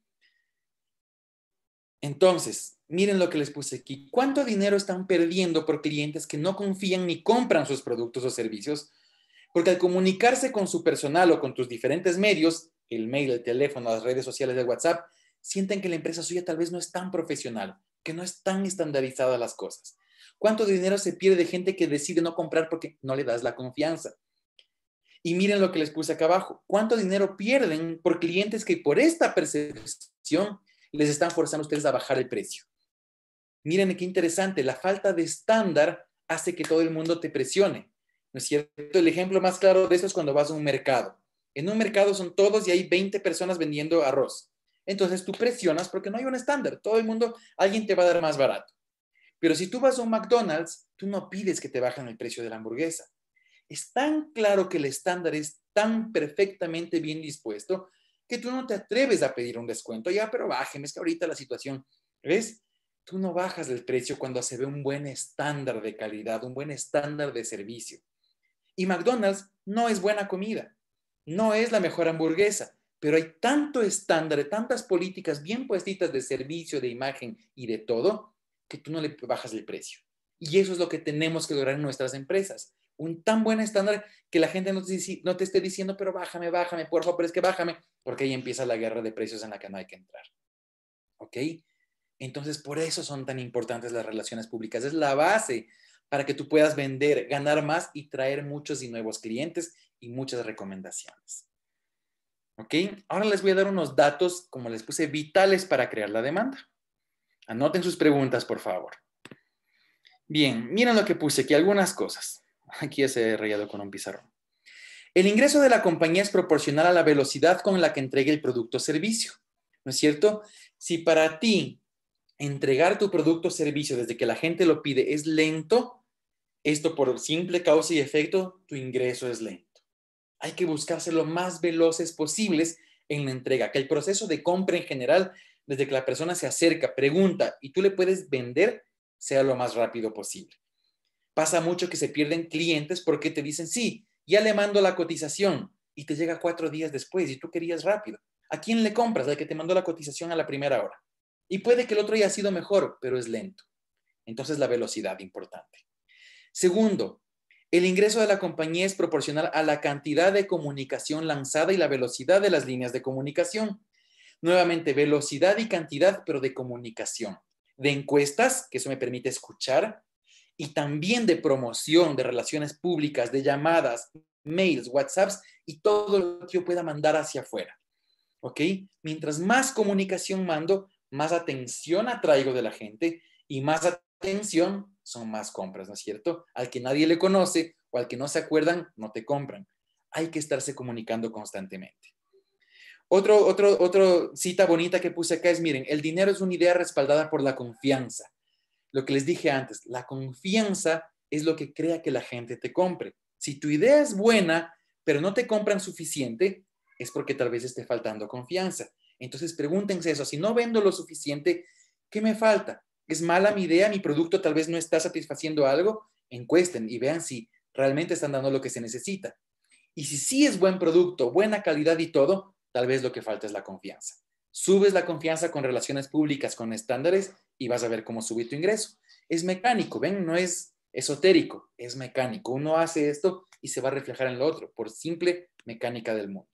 Entonces, miren lo que les puse aquí. ¿Cuánto dinero están perdiendo por clientes que no confían ni compran sus productos o servicios? Porque al comunicarse con su personal o con tus diferentes medios, el mail, el teléfono, las redes sociales del WhatsApp, sienten que la empresa suya tal vez no es tan profesional, que no es tan estandarizada las cosas. ¿Cuánto dinero se pierde de gente que decide no comprar porque no le das la confianza? Y miren lo que les puse acá abajo. ¿Cuánto dinero pierden por clientes que por esta percepción les están forzando a ustedes a bajar el precio? Miren qué interesante. La falta de estándar hace que todo el mundo te presione, ¿no es cierto? El ejemplo más claro de eso es cuando vas a un mercado. En un mercado son todos y hay veinte personas vendiendo arroz. Entonces tú presionas porque no hay un estándar. Todo el mundo, alguien te va a dar más barato. Pero si tú vas a un McDonald's, tú no pides que te bajen el precio de la hamburguesa. Es tan claro que el estándar es tan perfectamente bien dispuesto que tú no te atreves a pedir un descuento. Ya, pero bájeme, es que ahorita la situación, ¿ves? Tú no bajas el precio cuando se ve un buen estándar de calidad, un buen estándar de servicio. Y McDonald's no es buena comida, no es la mejor hamburguesa, pero hay tanto estándar, tantas políticas bien puestitas de servicio, de imagen y de todo, que tú no le bajas el precio. Y eso es lo que tenemos que lograr en nuestras empresas. Un tan buen estándar que la gente no te, no te esté diciendo, pero bájame, bájame, por favor, pero es que bájame, porque ahí empieza la guerra de precios en la que no hay que entrar. ¿Ok? Entonces, por eso son tan importantes las relaciones públicas. Es la base para que tú puedas vender, ganar más y traer muchos y nuevos clientes y muchas recomendaciones. ¿Ok? Ahora les voy a dar unos datos, como les puse, vitales para crear la demanda. Anoten sus preguntas, por favor. Bien, miren lo que puse aquí, algunas cosas. Aquí ya se he rayado con un pizarrón. El ingreso de la compañía es proporcional a la velocidad con la que entregue el producto o servicio. ¿No es cierto? Si para ti entregar tu producto o servicio desde que la gente lo pide es lento, esto por simple causa y efecto, tu ingreso es lento. Hay que buscarse lo más veloces posibles en la entrega, que el proceso de compra en general, desde que la persona se acerca, pregunta y tú le puedes vender, sea lo más rápido posible. Pasa mucho que se pierden clientes porque te dicen, sí, ya le mando la cotización y te llega cuatro días después y tú querías rápido. ¿A quién le compras? Al que te mandó la cotización a la primera hora. Y puede que el otro haya sido mejor, pero es lento. Entonces la velocidad, importante. Segundo, el ingreso de la compañía es proporcional a la cantidad de comunicación lanzada y la velocidad de las líneas de comunicación. Nuevamente, velocidad y cantidad, pero de comunicación. De encuestas, que eso me permite escuchar, y también de promoción, de relaciones públicas, de llamadas, mails, WhatsApps y todo lo que yo pueda mandar hacia afuera. ¿Ok? Mientras más comunicación mando, más atención atraigo de la gente y más atención son más compras, ¿no es cierto? Al que nadie le conoce o al que no se acuerdan, no te compran. Hay que estarse comunicando constantemente. Otro, otro, otro cita bonita que puse acá es, miren, el dinero es una idea respaldada por la confianza. Lo que les dije antes, la confianza es lo que crea que la gente te compre. Si tu idea es buena, pero no te compran suficiente, es porque tal vez esté faltando confianza. Entonces pregúntense eso, si no vendo lo suficiente, ¿qué me falta? ¿Es mala mi idea? ¿Mi producto tal vez no está satisfaciendo algo? Encuesten y vean si realmente están dando lo que se necesita. Y si sí es buen producto, buena calidad y todo, tal vez lo que falta es la confianza. Subes la confianza con relaciones públicas, con estándares, y vas a ver cómo subir tu ingreso. Es mecánico, ¿ven? No es esotérico, es mecánico. Uno hace esto y se va a reflejar en lo otro, por simple mecánica del mundo.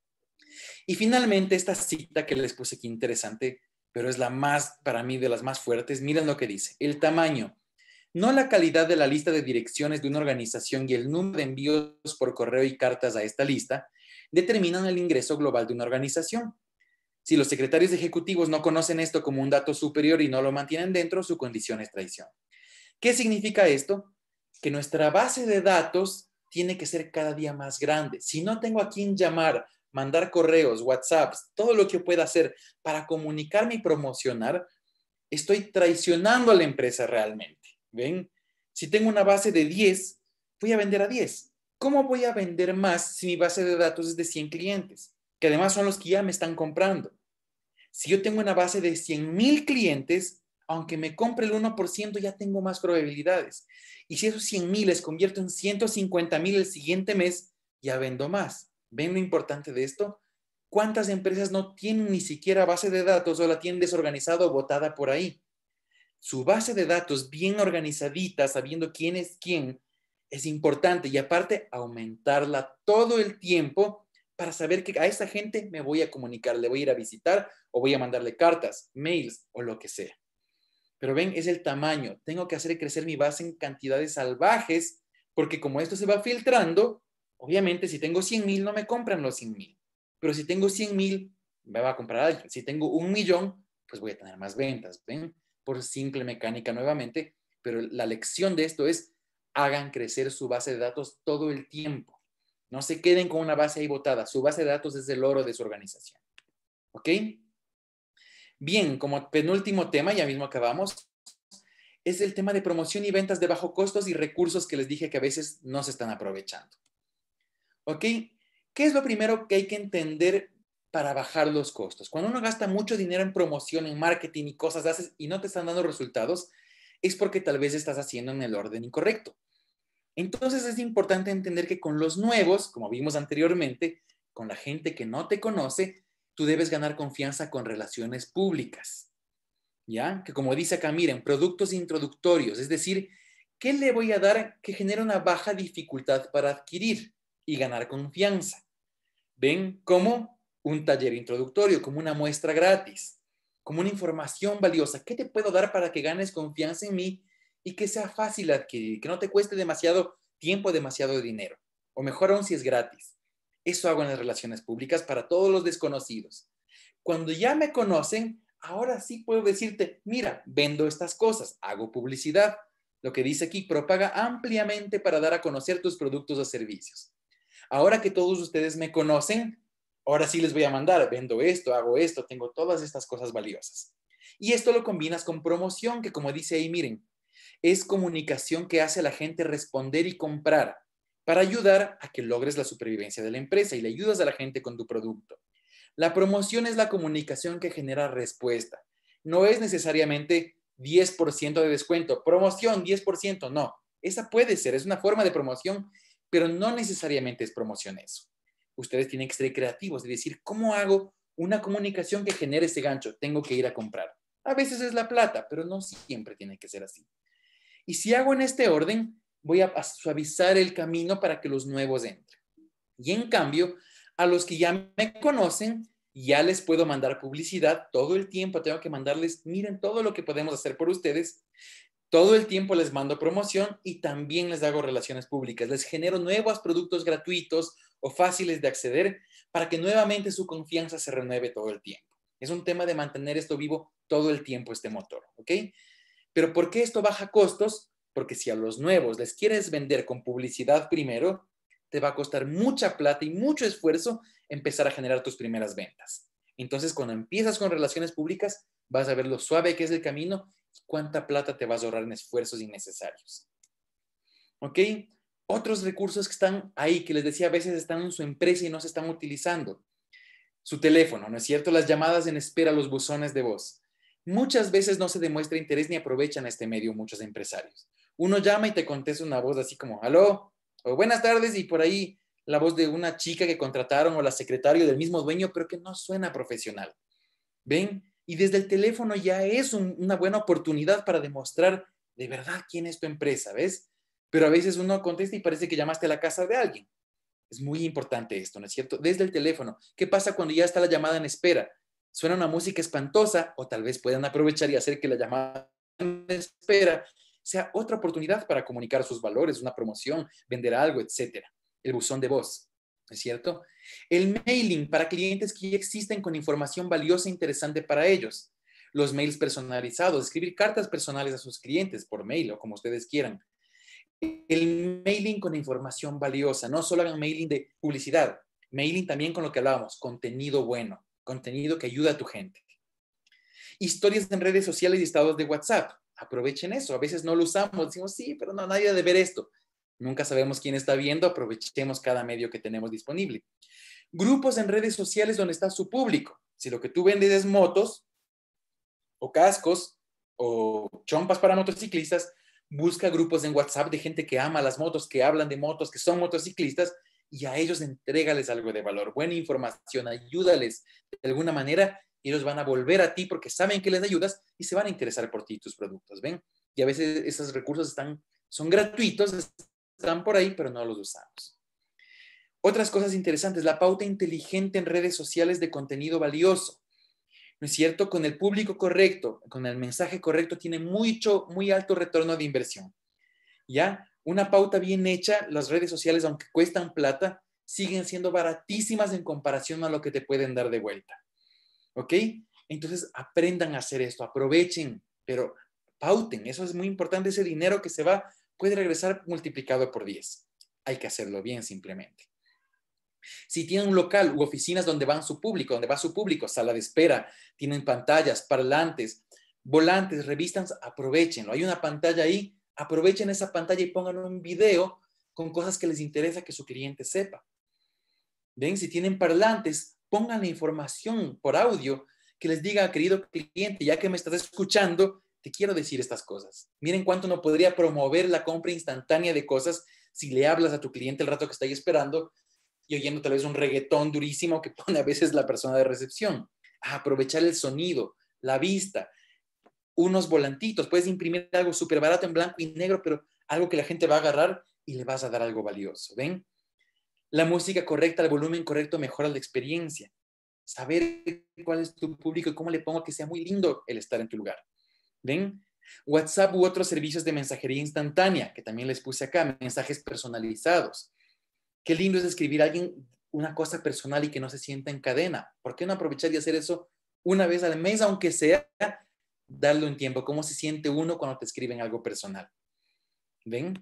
Y finalmente, esta cita que les puse aquí interesante, pero es la más, para mí, de las más fuertes. Miren lo que dice. El tamaño, no la calidad de la lista de direcciones de una organización y el número de envíos por correo y cartas a esta lista, determinan el ingreso global de una organización. Si los secretarios ejecutivos no conocen esto como un dato superior y no lo mantienen dentro, su condición es traición. ¿Qué significa esto? Que nuestra base de datos tiene que ser cada día más grande. Si no tengo a quién llamar, mandar correos, WhatsApps, todo lo que pueda hacer para comunicarme y promocionar, estoy traicionando a la empresa realmente. ¿Ven? Si tengo una base de diez, voy a vender a diez. ¿Cómo voy a vender más si mi base de datos es de cien clientes? Que además son los que ya me están comprando. Si yo tengo una base de cien mil clientes, aunque me compre el uno por ciento, ya tengo más probabilidades. Y si esos cien mil les convierto en ciento cincuenta mil el siguiente mes, ya vendo más. ¿Ven lo importante de esto? ¿Cuántas empresas no tienen ni siquiera base de datos o la tienen desorganizada o botada por ahí? Su base de datos bien organizadita, sabiendo quién es quién, es importante. Y aparte, aumentarla todo el tiempo para saber que a esa gente me voy a comunicar, le voy a ir a visitar o voy a mandarle cartas, mails o lo que sea. Pero ven, es el tamaño. Tengo que hacer crecer mi base en cantidades salvajes porque como esto se va filtrando, obviamente si tengo cien mil no me compran los cien mil. Pero si tengo cien mil, me va a comprar alguien. Si tengo un millón, pues voy a tener más ventas. ¿Ven? Por simple mecánica nuevamente. Pero la lección de esto es, hagan crecer su base de datos todo el tiempo. No se queden con una base ahí botada. Su base de datos es el oro de su organización. ¿Ok? Bien, como penúltimo tema, ya mismo acabamos, es el tema de promoción y ventas de bajo costos y recursos que les dije que a veces no se están aprovechando. ¿Ok? ¿Qué es lo primero que hay que entender para bajar los costos? Cuando uno gasta mucho dinero en promoción, en marketing y cosas haces y no te están dando resultados, es porque tal vez estás haciendo en el orden incorrecto. Entonces es importante entender que con los nuevos, como vimos anteriormente, con la gente que no te conoce, tú debes ganar confianza con relaciones públicas. ¿Ya? Que como dice acá, miren, productos introductorios, es decir, ¿qué le voy a dar que genere una baja dificultad para adquirir y ganar confianza? ¿Ven? Como un taller introductorio, como una muestra gratis, como una información valiosa. ¿Qué te puedo dar para que ganes confianza en mí y que sea fácil adquirir, que no te cueste demasiado tiempo, demasiado dinero? O mejor aún si es gratis. Eso hago en las relaciones públicas para todos los desconocidos. Cuando ya me conocen, ahora sí puedo decirte, mira, vendo estas cosas, hago publicidad. Lo que dice aquí, propaga ampliamente para dar a conocer tus productos o servicios. Ahora que todos ustedes me conocen, ahora sí les voy a mandar, vendo esto, hago esto, tengo todas estas cosas valiosas. Y esto lo combinas con promoción, que como dice ahí, miren, es comunicación que hace a la gente responder y comprar para ayudar a que logres la supervivencia de la empresa y le ayudas a la gente con tu producto. La promoción es la comunicación que genera respuesta. No es necesariamente diez por ciento de descuento. Promoción, diez por ciento. No, esa puede ser, es una forma de promoción, pero no necesariamente es promoción eso. Ustedes tienen que ser creativos y decir, ¿cómo hago una comunicación que genere ese gancho? Tengo que ir a comprar. A veces es la plata, pero no siempre tiene que ser así. Y si hago en este orden, voy a suavizar el camino para que los nuevos entren. Y en cambio, a los que ya me conocen, ya les puedo mandar publicidad todo el tiempo. Tengo que mandarles, miren todo lo que podemos hacer por ustedes. Todo el tiempo les mando promoción y también les hago relaciones públicas. Les genero nuevos productos gratuitos o fáciles de acceder para que nuevamente su confianza se renueve todo el tiempo. Es un tema de mantener esto vivo todo el tiempo, este motor, ¿ok? Pero ¿por qué esto baja costos? Porque si a los nuevos les quieres vender con publicidad primero, te va a costar mucha plata y mucho esfuerzo empezar a generar tus primeras ventas. Entonces, cuando empiezas con relaciones públicas, vas a ver lo suave que es el camino ¿Cuánta plata te vas a ahorrar en esfuerzos innecesarios? ¿Ok? Otros recursos que están ahí, que les decía, a veces están en su empresa y no se están utilizando. Su teléfono, ¿no es cierto? Las llamadas en espera, los buzones de voz. Muchas veces no se demuestra interés ni aprovechan este medio muchos empresarios. Uno llama y te contesta una voz así como, aló, o buenas tardes, y por ahí la voz de una chica que contrataron o la secretaria del mismo dueño, pero que no suena profesional. ¿Ven? Y desde el teléfono ya es un, una buena oportunidad para demostrar de verdad quién es tu empresa, ¿ves? Pero a veces uno contesta y parece que llamaste a la casa de alguien. Es muy importante esto, ¿no es cierto? Desde el teléfono. ¿Qué pasa cuando ya está la llamada en espera? Suena una música espantosa o tal vez puedan aprovechar y hacer que la llamada en espera sea otra oportunidad para comunicar sus valores, una promoción, vender algo, etcétera. El buzón de voz, ¿no es cierto? El mailing para clientes que ya existen con información valiosa e interesante para ellos. Los mails personalizados, escribir cartas personales a sus clientes por mail o como ustedes quieran. El mailing con información valiosa, no solo hagan mailing de publicidad, mailing también con lo que hablábamos, contenido bueno, contenido que ayuda a tu gente. Historias en redes sociales y estados de WhatsApp, aprovechen eso, a veces no lo usamos, decimos sí, pero no, nadie debe ver esto. Nunca sabemos quién está viendo, aprovechemos cada medio que tenemos disponible. Grupos en redes sociales donde está su público. Si lo que tú vendes es motos o cascos o chompas para motociclistas, busca grupos en WhatsApp de gente que ama las motos, que hablan de motos, que son motociclistas, y a ellos entrégales algo de valor, buena información, ayúdales de alguna manera, y ellos van a volver a ti porque saben que les ayudas y se van a interesar por ti y tus productos, ¿ven? Y a veces esos recursos están, son gratuitos, están por ahí, pero no los usamos. Otras cosas interesantes, la pauta inteligente en redes sociales de contenido valioso. ¿No es cierto? Con el público correcto, con el mensaje correcto, tiene mucho, muy alto retorno de inversión. ¿Ya? Una pauta bien hecha, las redes sociales, aunque cuestan plata, siguen siendo baratísimas en comparación a lo que te pueden dar de vuelta. ¿Ok? Entonces, aprendan a hacer esto, aprovechen, pero pauten. Eso es muy importante. Ese dinero que se va puede regresar multiplicado por diez. Hay que hacerlo bien simplemente. Si tienen un local u oficinas donde van su público, donde va su público, sala de espera, tienen pantallas, parlantes, volantes, revistas, aprovechenlo. Hay una pantalla ahí, aprovechen esa pantalla y pongan un video con cosas que les interesa que su cliente sepa. ¿Ven? Si tienen parlantes, pongan la información por audio que les diga, querido cliente, ya que me estás escuchando, te quiero decir estas cosas. Miren cuánto no podría promover la compra instantánea de cosas si le hablas a tu cliente el rato que está ahí esperando y oyendo tal vez un reggaetón durísimo que pone a veces la persona de recepción. A aprovechar el sonido, la vista, unos volantitos. Puedes imprimir algo súper barato en blanco y negro, pero algo que la gente va a agarrar y le vas a dar algo valioso. ¿Ven? La música correcta, el volumen correcto mejora la experiencia. Saber cuál es tu público y cómo le pongo que sea muy lindo el estar en tu lugar. ¿Ven? WhatsApp u otros servicios de mensajería instantánea, que también les puse acá, mensajes personalizados. Qué lindo es escribir a alguien una cosa personal y que no se sienta en cadena. ¿Por qué no aprovechar y hacer eso una vez al mes, aunque sea darle un tiempo? ¿Cómo se siente uno cuando te escriben algo personal? ¿Ven?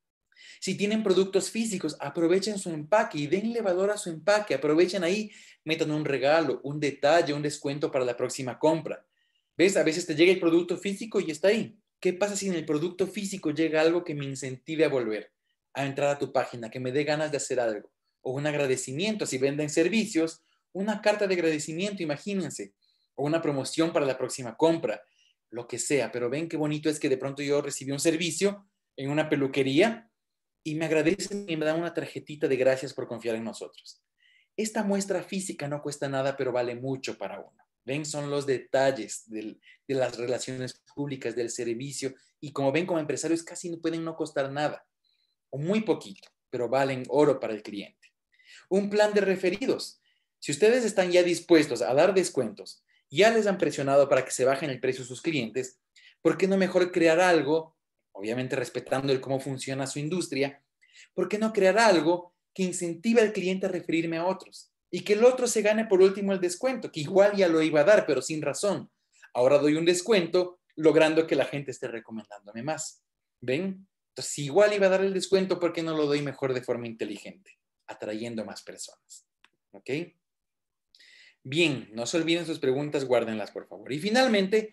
Si tienen productos físicos, aprovechen su empaque y denle valor a su empaque. Aprovechen ahí, metan un regalo, un detalle, un descuento para la próxima compra. ¿Ves? A veces te llega el producto físico y está ahí. ¿Qué pasa si en el producto físico llega algo que me incentive a volver, a entrar a tu página, que me dé ganas de hacer algo? O un agradecimiento, si venden servicios, una carta de agradecimiento, imagínense. O una promoción para la próxima compra, lo que sea. Pero ven qué bonito es que de pronto yo recibí un servicio en una peluquería y me agradecen y me dan una tarjetita de gracias por confiar en nosotros. Esta muestra física no cuesta nada, pero vale mucho para uno. Ven, son los detalles del, de las relaciones públicas, del servicio, y como ven, como empresarios casi no pueden no costar nada, o muy poquito, pero valen oro para el cliente. Un plan de referidos. Si ustedes están ya dispuestos a dar descuentos, ya les han presionado para que se bajen el precio a sus clientes, ¿por qué no mejor crear algo, obviamente respetando el cómo funciona su industria, ¿por qué no crear algo que incentive al cliente a referirme a otros? Y que el otro se gane por último el descuento, que igual ya lo iba a dar, pero sin razón. Ahora doy un descuento, logrando que la gente esté recomendándome más. ¿Ven? Entonces, si igual iba a dar el descuento, ¿por qué no lo doy mejor de forma inteligente? Atrayendo más personas. ¿Ok? Bien, no se olviden sus preguntas, guárdenlas, por favor. Y finalmente,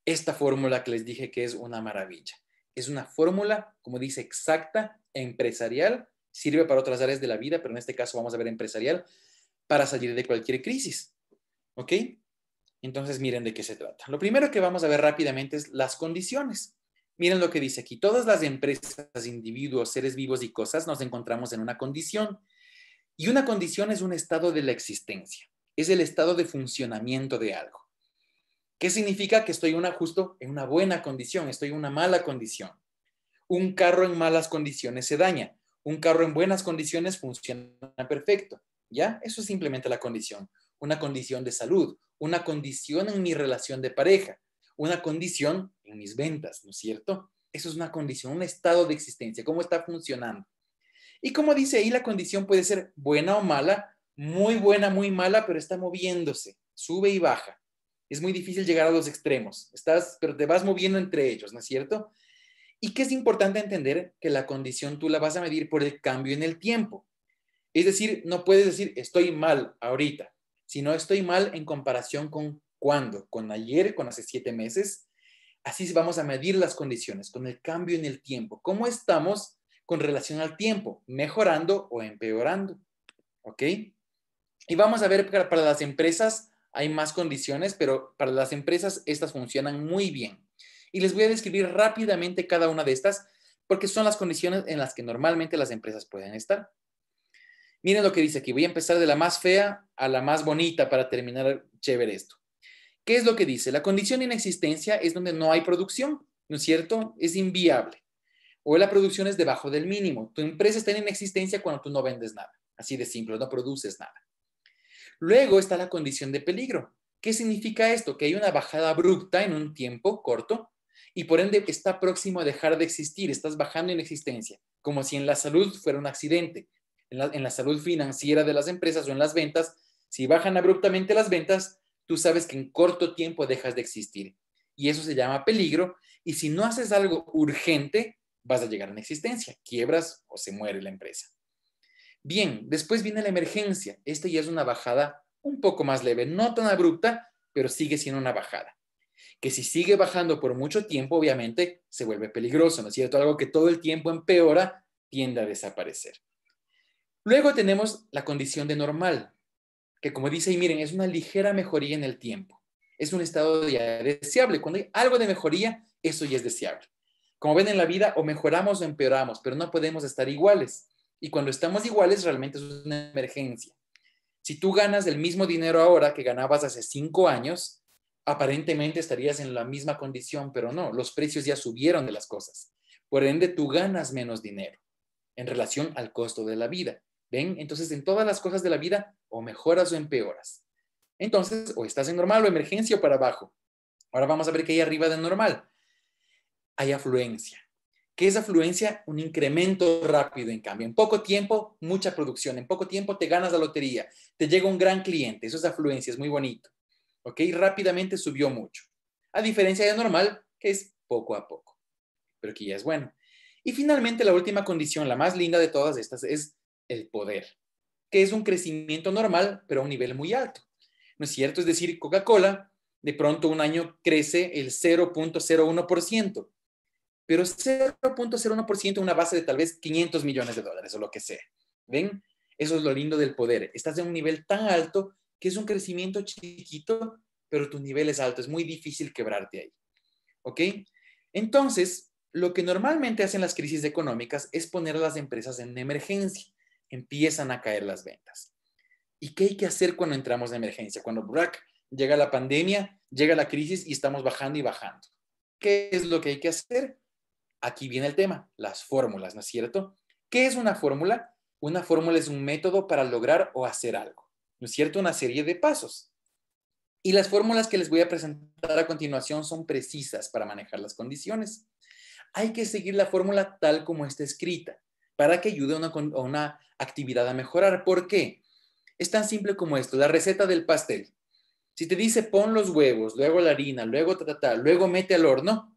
esta fórmula que les dije que es una maravilla. Es una fórmula, como dice, exacta, empresarial, sirve para otras áreas de la vida, pero en este caso vamos a ver empresarial, para salir de cualquier crisis. ¿Ok? Entonces, miren de qué se trata. Lo primero que vamos a ver rápidamente es las condiciones. Miren lo que dice aquí. Todas las empresas, individuos, seres vivos y cosas nos encontramos en una condición. Y una condición es un estado de la existencia. Es el estado de funcionamiento de algo. ¿Qué significa? Que estoy una, justo en una buena condición, estoy en una mala condición. Un carro en malas condiciones se daña. Un carro en buenas condiciones funciona perfecto. ¿Ya? Eso es simplemente la condición. Una condición de salud, una condición en mi relación de pareja, una condición en mis ventas, ¿no es cierto? Eso es una condición, un estado de existencia, cómo está funcionando. Y como dice ahí, la condición puede ser buena o mala, muy buena, muy mala, pero está moviéndose, sube y baja. Es muy difícil llegar a los extremos, estás, pero te vas moviendo entre ellos, ¿no es cierto? Y que es importante entender que la condición tú la vas a medir por el cambio en el tiempo. Es decir, no puedes decir estoy mal ahorita, sino estoy mal en comparación con cuándo, con ayer, con hace siete meses. Así vamos a medir las condiciones, con el cambio en el tiempo. ¿Cómo estamos con relación al tiempo? ¿Mejorando o empeorando? ¿Ok? Y vamos a ver que para las empresas hay más condiciones, pero para las empresas estas funcionan muy bien. Y les voy a describir rápidamente cada una de estas, porque son las condiciones en las que normalmente las empresas pueden estar. Miren lo que dice aquí. Voy a empezar de la más fea a la más bonita para terminar chévere esto. ¿Qué es lo que dice? La condición de inexistencia es donde no hay producción, ¿no es cierto? Es inviable. O la producción es debajo del mínimo. Tu empresa está en inexistencia cuando tú no vendes nada. Así de simple, no produces nada. Luego está la condición de peligro. ¿Qué significa esto? Que hay una bajada abrupta en un tiempo corto y por ende está próximo a dejar de existir. Estás bajando en existencia, como si en la salud fuera un accidente. En la, en la salud financiera de las empresas o en las ventas, si bajan abruptamente las ventas, tú sabes que en corto tiempo dejas de existir. Y eso se llama peligro. Y si no haces algo urgente, vas a llegar a una existencia. Quiebras o se muere la empresa. Bien, después viene la emergencia. Esta ya es una bajada un poco más leve, no tan abrupta, pero sigue siendo una bajada. Que si sigue bajando por mucho tiempo, obviamente se vuelve peligroso, ¿no es cierto? Algo que todo el tiempo empeora, tiende a desaparecer. Luego tenemos la condición de normal, que como dice, y miren, es una ligera mejoría en el tiempo. Es un estado ya deseable. Cuando hay algo de mejoría, eso ya es deseable. Como ven en la vida, o mejoramos o empeoramos, pero no podemos estar iguales. Y cuando estamos iguales, realmente es una emergencia. Si tú ganas el mismo dinero ahora que ganabas hace cinco años, aparentemente estarías en la misma condición, pero no, los precios ya subieron de las cosas. Por ende, tú ganas menos dinero en relación al costo de la vida. ¿Ven? Entonces, en todas las cosas de la vida, o mejoras o empeoras. Entonces, o estás en normal o emergencia o para abajo. Ahora vamos a ver qué hay arriba de normal. Hay afluencia. ¿Qué es afluencia? Un incremento rápido en cambio. En poco tiempo, mucha producción. En poco tiempo te ganas la lotería. Te llega un gran cliente. Eso es afluencia, es muy bonito. ¿Ok? Rápidamente subió mucho. A diferencia de normal, que es poco a poco. Pero que ya es bueno. Y finalmente, la última condición, la más linda de todas estas, es el poder, que es un crecimiento normal, pero a un nivel muy alto. ¿No es cierto? Es decir, Coca-Cola, de pronto un año crece el cero punto cero uno por ciento. Pero cero punto cero uno por ciento una base de tal vez quinientos millones de dólares o lo que sea. ¿Ven? Eso es lo lindo del poder. Estás en un nivel tan alto que es un crecimiento chiquito, pero tu nivel es alto. Es muy difícil quebrarte ahí. ¿Ok? Entonces, lo que normalmente hacen las crisis económicas es poner a las empresas en emergencia. Empiezan a caer las ventas. ¿Y qué hay que hacer cuando entramos en emergencia? Cuando ¡brac! Llega la pandemia, llega la crisis y estamos bajando y bajando. ¿Qué es lo que hay que hacer? Aquí viene el tema, las fórmulas, ¿no es cierto? ¿Qué es una fórmula? Una fórmula es un método para lograr o hacer algo, ¿no es cierto? Una serie de pasos. Y las fórmulas que les voy a presentar a continuación son precisas para manejar las condiciones. Hay que seguir la fórmula tal como está escrita para que ayude a una, a una actividad a mejorar. ¿Por qué? Es tan simple como esto, la receta del pastel. Si te dice pon los huevos, luego la harina, luego ta, ta, ta, luego mete al horno,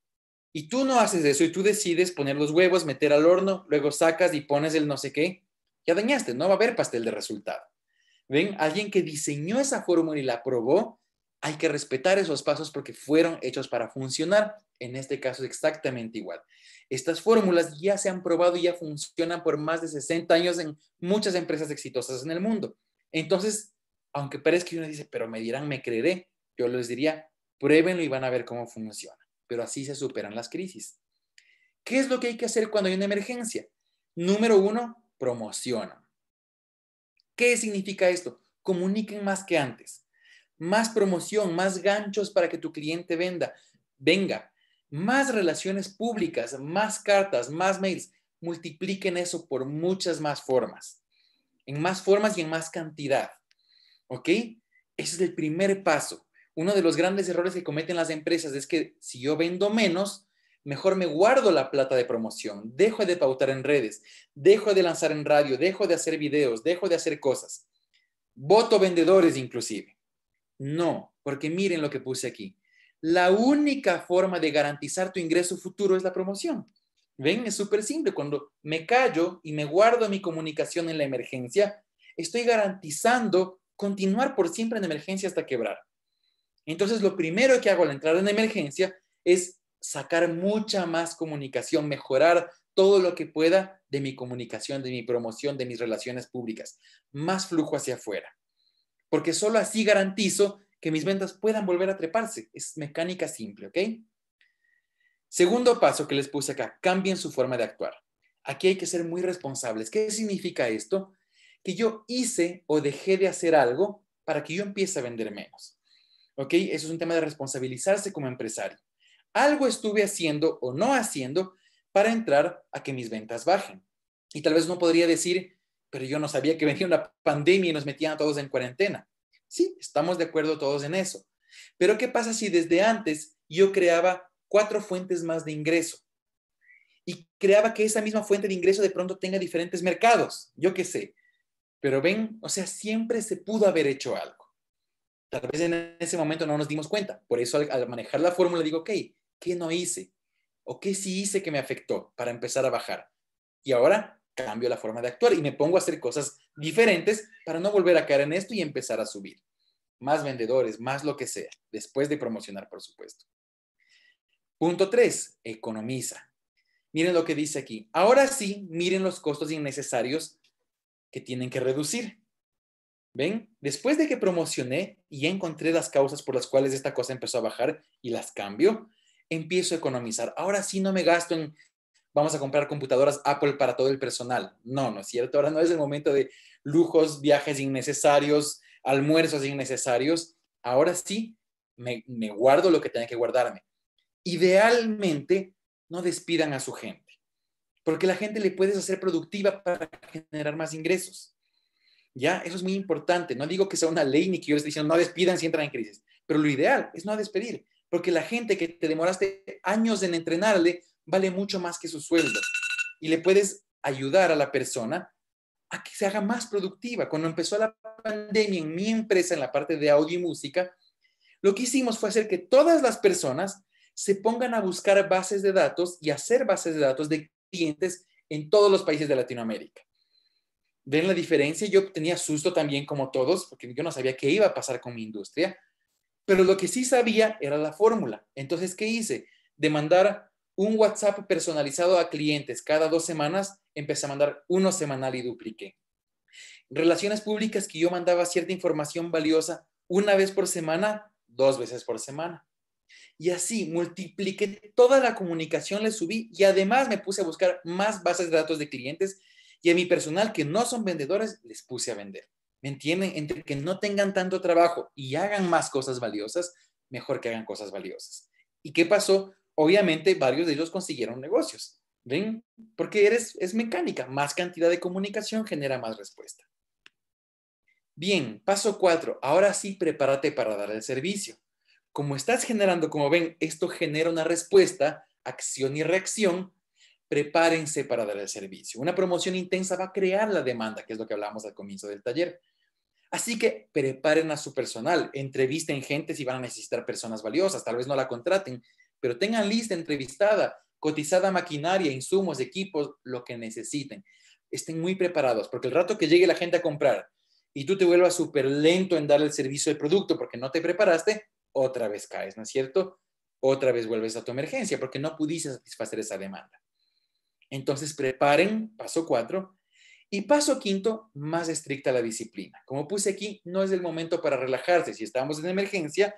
y tú no haces eso y tú decides poner los huevos, meter al horno, luego sacas y pones el no sé qué, ya dañaste, no va a haber pastel de resultado. ¿Ven? Alguien que diseñó esa fórmula y la probó, Hay que respetar esos pasos porque fueron hechos para funcionar. En este caso es exactamente igual. Estas fórmulas ya se han probado y ya funcionan por más de sesenta años en muchas empresas exitosas en el mundo. Entonces, aunque parezca que uno dice, pero me dirán, me creeré, yo les diría, pruébenlo y van a ver cómo funciona. Pero así se superan las crisis. ¿Qué es lo que hay que hacer cuando hay una emergencia? Número uno, promocionan. ¿Qué significa esto? Comuniquen más que antes. Más promoción, más ganchos para que tu cliente venda, venga. Más relaciones públicas, más cartas, más mails. Multipliquen eso por muchas más formas. En más formas y en más cantidad. ¿Ok? Ese es el primer paso. Uno de los grandes errores que cometen las empresas es que si yo vendo menos, mejor me guardo la plata de promoción, dejo de pautar en redes, dejo de lanzar en radio, dejo de hacer videos, dejo de hacer cosas. Voto vendedores inclusive. No, porque miren lo que puse aquí. La única forma de garantizar tu ingreso futuro es la promoción. ¿Ven? Es súper simple. Cuando me callo y me guardo mi comunicación en la emergencia, estoy garantizando continuar por siempre en emergencia hasta quebrar. Entonces, lo primero que hago al entrar en emergencia es sacar mucha más comunicación, mejorar todo lo que pueda de mi comunicación, de mi promoción, de mis relaciones públicas. Más flujo hacia afuera. Porque solo así garantizo que mis ventas puedan volver a treparse. Es mecánica simple, ¿ok? Segundo paso que les puse acá, cambien su forma de actuar. Aquí hay que ser muy responsables. ¿Qué significa esto? Que yo hice o dejé de hacer algo para que yo empiece a vender menos. ¿Ok? Eso es un tema de responsabilizarse como empresario. Algo estuve haciendo o no haciendo para entrar a que mis ventas bajen. Y tal vez uno podría decir, pero yo no sabía que venía una pandemia y nos metían a todos en cuarentena. Sí, estamos de acuerdo todos en eso. Pero ¿qué pasa si desde antes yo creaba cuatro fuentes más de ingreso? Y creaba que esa misma fuente de ingreso de pronto tenga diferentes mercados. Yo qué sé. Pero ven, o sea, siempre se pudo haber hecho algo. Tal vez en ese momento no nos dimos cuenta. Por eso al, al manejar la fórmula digo, ok, ¿qué no hice? ¿O qué sí hice que me afectó para empezar a bajar? Y ahora cambio la forma de actuar y me pongo a hacer cosas diferentes para no volver a caer en esto y empezar a subir. Más vendedores, más lo que sea, después de promocionar, por supuesto. Punto tres, economiza. Miren lo que dice aquí. Ahora sí, miren los costos innecesarios que tienen que reducir. ¿Ven? Después de que promocioné y encontré las causas por las cuales esta cosa empezó a bajar y las cambio, empiezo a economizar. Ahora sí no me gasto en, vamos a comprar computadoras Apple para todo el personal. No, no es cierto. Ahora no es el momento de lujos, viajes innecesarios, almuerzos innecesarios. Ahora sí me, me guardo lo que tenga que guardarme. Idealmente, no despidan a su gente, porque la gente le puedes hacer productiva para generar más ingresos. ¿Ya? Eso es muy importante. No digo que sea una ley ni que yo les esté diciendo no despidan si entran en crisis, pero lo ideal es no despedir, porque la gente que te demoraste años en entrenarle vale mucho más que su sueldo y le puedes ayudar a la persona a que se haga más productiva. Cuando empezó la pandemia en mi empresa, en la parte de audio y música, lo que hicimos fue hacer que todas las personas se pongan a buscar bases de datos y hacer bases de datos de clientes en todos los países de Latinoamérica. ¿Ven la diferencia? Yo tenía susto también como todos, porque yo no sabía qué iba a pasar con mi industria, pero lo que sí sabía era la fórmula. Entonces, ¿qué hice? De mandar un WhatsApp personalizado a clientes cada dos semanas, empecé a mandar uno semanal y dupliqué. Relaciones públicas que yo mandaba cierta información valiosa una vez por semana, dos veces por semana. Y así multipliqué toda la comunicación, le subí y además me puse a buscar más bases de datos de clientes y a mi personal que no son vendedores les puse a vender. ¿Me entienden? Entre que no tengan tanto trabajo y hagan más cosas valiosas, mejor que hagan cosas valiosas. ¿Y qué pasó? Obviamente varios de ellos consiguieron negocios. ¿Ven? Porque eres, es mecánica. Más cantidad de comunicación genera más respuesta. Bien, paso cuatro. Ahora sí, prepárate para dar el servicio. Como estás generando, como ven, esto genera una respuesta, acción y reacción. Prepárense para dar el servicio. Una promoción intensa va a crear la demanda, que es lo que hablábamos al comienzo del taller. Así que preparen a su personal, entrevisten gente si van a necesitar personas valiosas, tal vez no la contraten, pero tengan lista entrevistada, cotizada maquinaria, insumos, equipos, lo que necesiten. Estén muy preparados, porque el rato que llegue la gente a comprar y tú te vuelvas súper lento en dar el servicio del producto porque no te preparaste, otra vez caes, ¿no es cierto? Otra vez vuelves a tu emergencia porque no pudiste satisfacer esa demanda. Entonces preparen, paso cuatro. Y paso quinto, más estricta la disciplina. Como puse aquí, no es el momento para relajarse. Si estamos en emergencia,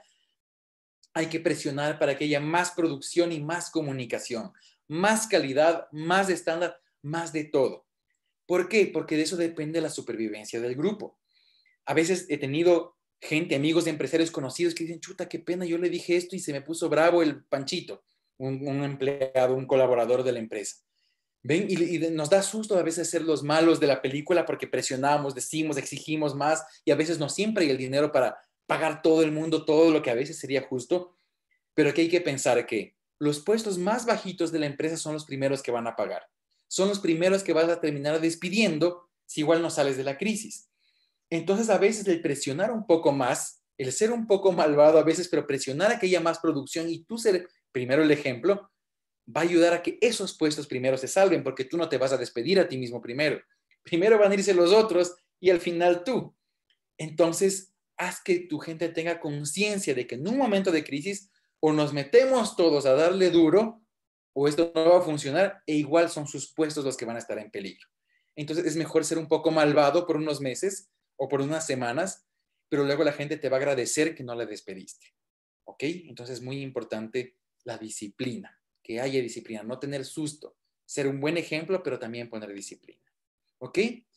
hay que presionar para que haya más producción y más comunicación, más calidad, más estándar, más de todo. ¿Por qué? Porque de eso depende la supervivencia del grupo. A veces he tenido gente, amigos de empresarios conocidos que dicen, chuta, qué pena, yo le dije esto y se me puso bravo el Panchito, un, un empleado, un colaborador de la empresa. ¿Ven? Y, y nos da susto a veces ser los malos de la película porque presionamos, decimos, exigimos más y a veces no siempre hay el dinero para pagar todo el mundo, todo lo que a veces sería justo. Pero aquí hay que pensar que los puestos más bajitos de la empresa son los primeros que van a pagar. Son los primeros que vas a terminar despidiendo si igual no sales de la crisis. Entonces, a veces el presionar un poco más, el ser un poco malvado a veces, pero presionar a que haya más producción y tú ser primero el ejemplo, va a ayudar a que esos puestos primero se salven, porque tú no te vas a despedir a ti mismo primero. Primero van a irse los otros y al final tú. Entonces, haz que tu gente tenga conciencia de que en un momento de crisis o nos metemos todos a darle duro o esto no va a funcionar e igual son sus puestos los que van a estar en peligro. Entonces, es mejor ser un poco malvado por unos meses o por unas semanas, pero luego la gente te va a agradecer que no le despediste. ¿Ok? Entonces, es muy importante la disciplina, que haya disciplina, no tener susto, ser un buen ejemplo, pero también poner disciplina. ¿Ok?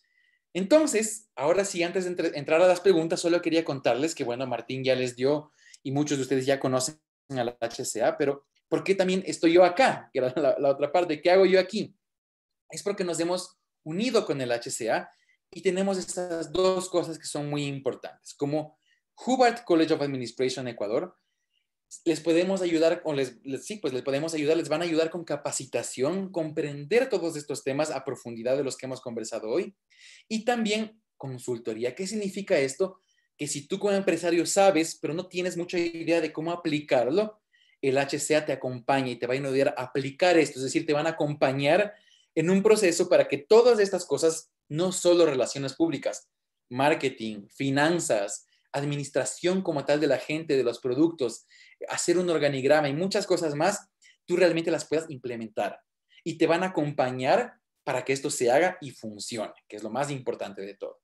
Entonces, ahora sí, antes de entre, entrar a las preguntas, solo quería contarles que, bueno, Martín ya les dio, y muchos de ustedes ya conocen a la H C A, pero ¿por qué también estoy yo acá? Que era la, la otra parte, ¿qué hago yo aquí? Es porque nos hemos unido con el H C A y tenemos estas dos cosas que son muy importantes. Como Hubbard College of Administration Ecuador, les podemos ayudar, o les, les, sí, pues les podemos ayudar, les van a ayudar con capacitación, comprender todos estos temas a profundidad de los que hemos conversado hoy, y también consultoría. ¿Qué significa esto? Que si tú como empresario sabes, pero no tienes mucha idea de cómo aplicarlo, el H C A te acompaña y te va a ayudar a aplicar esto, es decir, te van a acompañar en un proceso para que todas estas cosas, no solo relaciones públicas, marketing, finanzas, administración como tal de la gente, de los productos, hacer un organigrama y muchas cosas más, tú realmente las puedas implementar y te van a acompañar para que esto se haga y funcione, que es lo más importante de todo.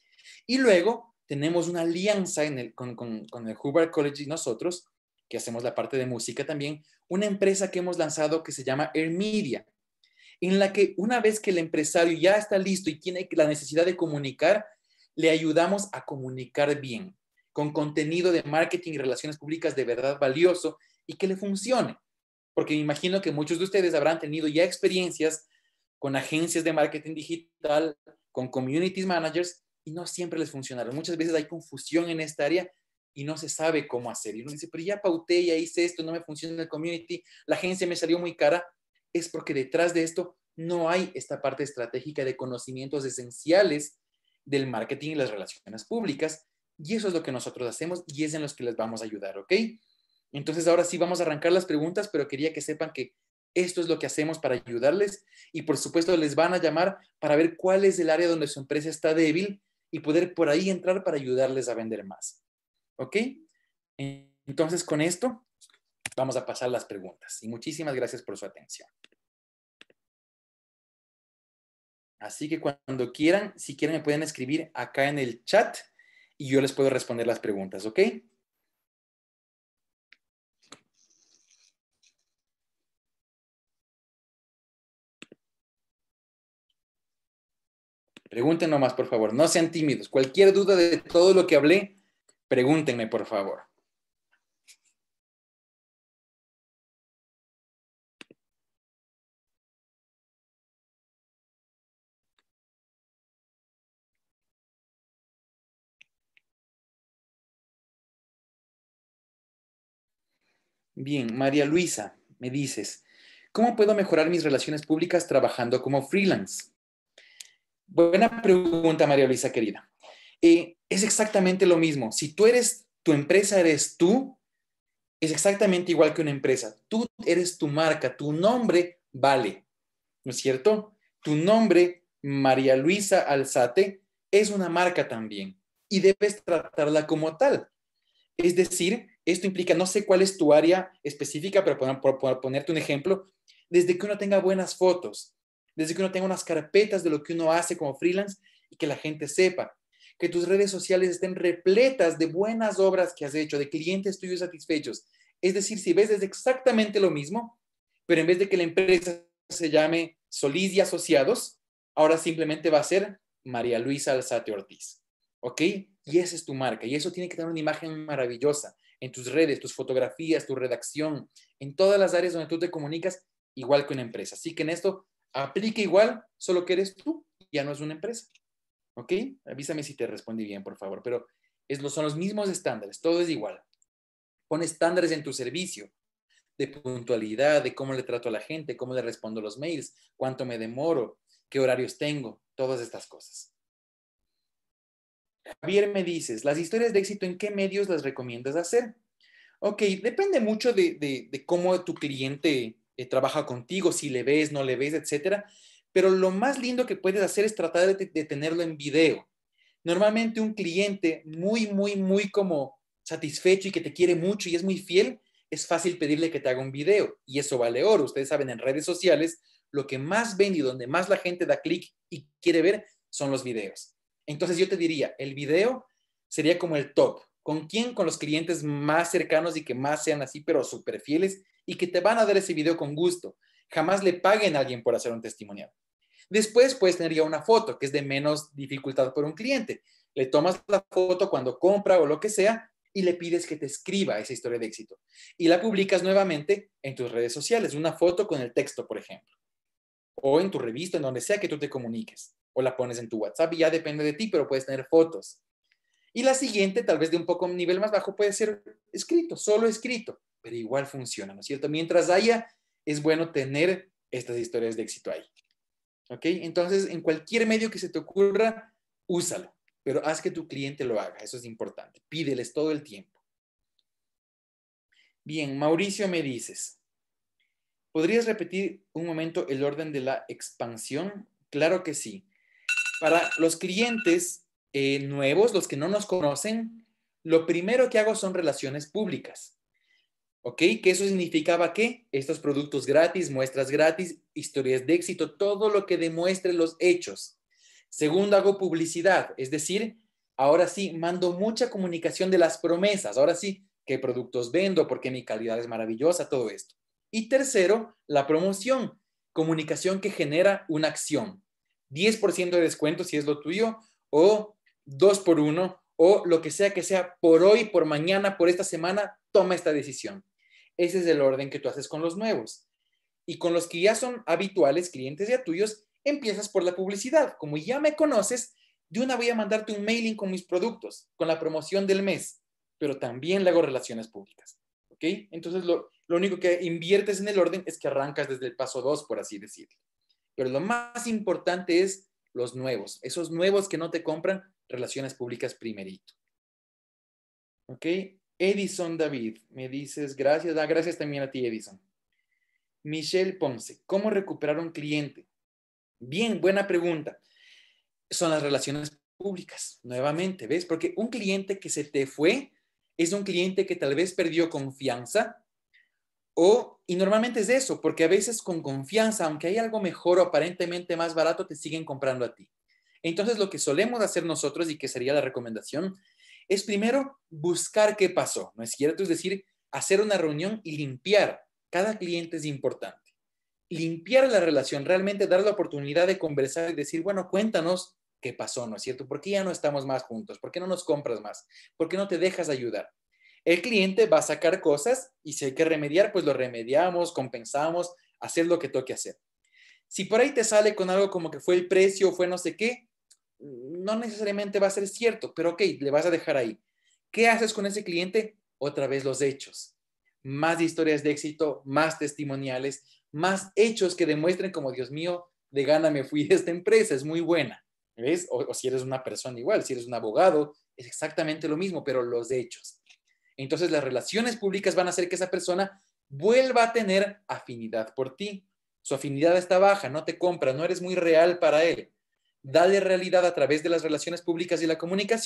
Y luego tenemos una alianza en el, con, con, con el Hubbard College y nosotros, que hacemos la parte de música también, una empresa que hemos lanzado que se llama Air Media, en la que una vez que el empresario ya está listo y tiene la necesidad de comunicar, le ayudamos a comunicar bien, con contenido de marketing y relaciones públicas de verdad valioso y que le funcione. Porque me imagino que muchos de ustedes habrán tenido ya experiencias con agencias de marketing digital, con community managers, y no siempre les funcionaron. Muchas veces hay confusión en esta área y no se sabe cómo hacer. Y uno dice, pero ya pauté, ya hice esto, no me funciona el community, la agencia me salió muy cara. Es porque detrás de esto no hay esta parte estratégica de conocimientos esenciales del marketing y las relaciones públicas. Y eso es lo que nosotros hacemos y es en los que les vamos a ayudar, ¿ok? Entonces ahora sí vamos a arrancar las preguntas, pero quería que sepan que esto es lo que hacemos para ayudarles y por supuesto les van a llamar para ver cuál es el área donde su empresa está débil y poder por ahí entrar para ayudarles a vender más, ¿ok? Entonces con esto vamos a pasar las preguntas y muchísimas gracias por su atención. Así que cuando quieran, si quieren me pueden escribir acá en el chat y yo les puedo responder las preguntas, ¿ok? Pregunten nomás, por favor. No sean tímidos. Cualquier duda de todo lo que hablé, pregúntenme, por favor. Bien, María Luisa, me dices, ¿cómo puedo mejorar mis relaciones públicas trabajando como freelance? Buena pregunta, María Luisa, querida. Eh, es exactamente lo mismo. Si tú eres, tu empresa eres tú, es exactamente igual que una empresa. Tú eres tu marca, tu nombre vale, ¿no es cierto? Tu nombre, María Luisa Alzate, es una marca también. y debes tratarla como tal. Es decir, esto implica, no sé cuál es tu área específica, pero por, por, por ponerte un ejemplo, desde que uno tenga buenas fotos, desde que uno tenga unas carpetas de lo que uno hace como freelance y que la gente sepa, que tus redes sociales estén repletas de buenas obras que has hecho, de clientes tuyos satisfechos. Es decir, si ves es exactamente lo mismo, pero en vez de que la empresa se llame Solís y Asociados, ahora simplemente va a ser María Luisa Alzate Ortiz. ¿Ok? Y esa es tu marca. Y eso tiene que tener una imagen maravillosa en tus redes, tus fotografías, tu redacción, en todas las áreas donde tú te comunicas, igual que una empresa. Así que en esto aplica igual, solo que eres tú, ya no es una empresa. ¿Ok? Avísame si te respondí bien, por favor. Pero es, son los mismos estándares, todo es igual. Pon estándares en tu servicio, de puntualidad, de cómo le trato a la gente, cómo le respondo los mails, cuánto me demoro, qué horarios tengo, todas estas cosas. Javier, me dices, las historias de éxito, ¿en qué medios las recomiendas hacer? Ok, depende mucho de, de, de cómo tu cliente eh, trabaja contigo, si le ves, no le ves, etcétera. Pero lo más lindo que puedes hacer es tratar de, de tenerlo en video. Normalmente un cliente muy, muy, muy como satisfecho y que te quiere mucho y es muy fiel, es fácil pedirle que te haga un video y eso vale oro. Ustedes saben, en redes sociales, lo que más ven y donde más la gente da clic y quiere ver son los videos. Entonces yo te diría, el video sería como el top. ¿Con quién? Con los clientes más cercanos y que más sean así, pero súper fieles y que te van a dar ese video con gusto. Jamás le paguen a alguien por hacer un testimonial. Después puedes tener ya una foto que es de menos dificultad por un cliente. Le tomas la foto cuando compra o lo que sea y le pides que te escriba esa historia de éxito. Y la publicas nuevamente en tus redes sociales, una foto con el texto, por ejemplo. O en tu revista, en donde sea que tú te comuniques. O la pones en tu WhatsApp y ya depende de ti, pero puedes tener fotos. Y la siguiente, tal vez de un poco un nivel más bajo, puede ser escrito, solo escrito, pero igual funciona, ¿no es cierto? Mientras haya, es bueno tener estas historias de éxito ahí. ¿Ok? Entonces, en cualquier medio que se te ocurra, úsalo, pero haz que tu cliente lo haga, eso es importante. Pídeles todo el tiempo. Bien, Mauricio, me dices, ¿podrías repetir un momento el orden de la expansión? Claro que sí. Para los clientes eh, nuevos, los que no nos conocen, lo primero que hago son relaciones públicas. ¿Ok? Que eso significaba que estos productos gratis, muestras gratis, historias de éxito, todo lo que demuestre los hechos. Segundo, hago publicidad, es decir, ahora sí, mando mucha comunicación de las promesas, ahora sí, qué productos vendo, por qué mi calidad es maravillosa, todo esto. Y tercero, la promoción, comunicación que genera una acción. diez por ciento de descuento si es lo tuyo, o dos por uno, o lo que sea que sea por hoy, por mañana, por esta semana, toma esta decisión. Ese es el orden que tú haces con los nuevos. Y con los que ya son habituales, clientes ya tuyos, empiezas por la publicidad. Como ya me conoces, de una voy a mandarte un mailing con mis productos, con la promoción del mes, pero también le hago relaciones públicas. ¿Ok? Entonces, lo, lo único que inviertes en el orden es que arrancas desde el paso dos, por así decirlo. Pero lo más importante es los nuevos. Esos nuevos que no te compran, relaciones públicas primerito. ¿Ok? Edison David, me dices, gracias. Ah, gracias también a ti, Edison. Michelle Ponce, ¿cómo recuperar un cliente? Bien, buena pregunta. Son las relaciones públicas, nuevamente, ¿ves? Porque un cliente que se te fue es un cliente que tal vez perdió confianza o, y normalmente es eso, porque a veces con confianza, aunque hay algo mejor o aparentemente más barato, te siguen comprando a ti. Entonces, lo que solemos hacer nosotros y que sería la recomendación es primero buscar qué pasó, ¿no es cierto? Es decir, hacer una reunión y limpiar. Cada cliente es importante. Limpiar la relación, realmente dar la oportunidad de conversar y decir, bueno, cuéntanos qué pasó, ¿no es cierto? ¿Por qué ya no estamos más juntos? ¿Por qué no nos compras más? ¿Por qué no te dejas ayudar? El cliente va a sacar cosas y si hay que remediar, pues lo remediamos, compensamos, hacer lo que toque hacer. Si por ahí te sale con algo como que fue el precio, fue no sé qué, no necesariamente va a ser cierto, pero ok, le vas a dejar ahí. ¿Qué haces con ese cliente? Otra vez los hechos. Más historias de éxito, más testimoniales, más hechos que demuestren como, Dios mío, de gana me fui de esta empresa, es muy buena. ¿Ves? O, o si eres una persona igual, si eres un abogado, es exactamente lo mismo, pero los hechos. Entonces las relaciones públicas van a hacer que esa persona vuelva a tener afinidad por ti. Su afinidad está baja, no te compra, no eres muy real para él. Dale realidad a través de las relaciones públicas y la comunicación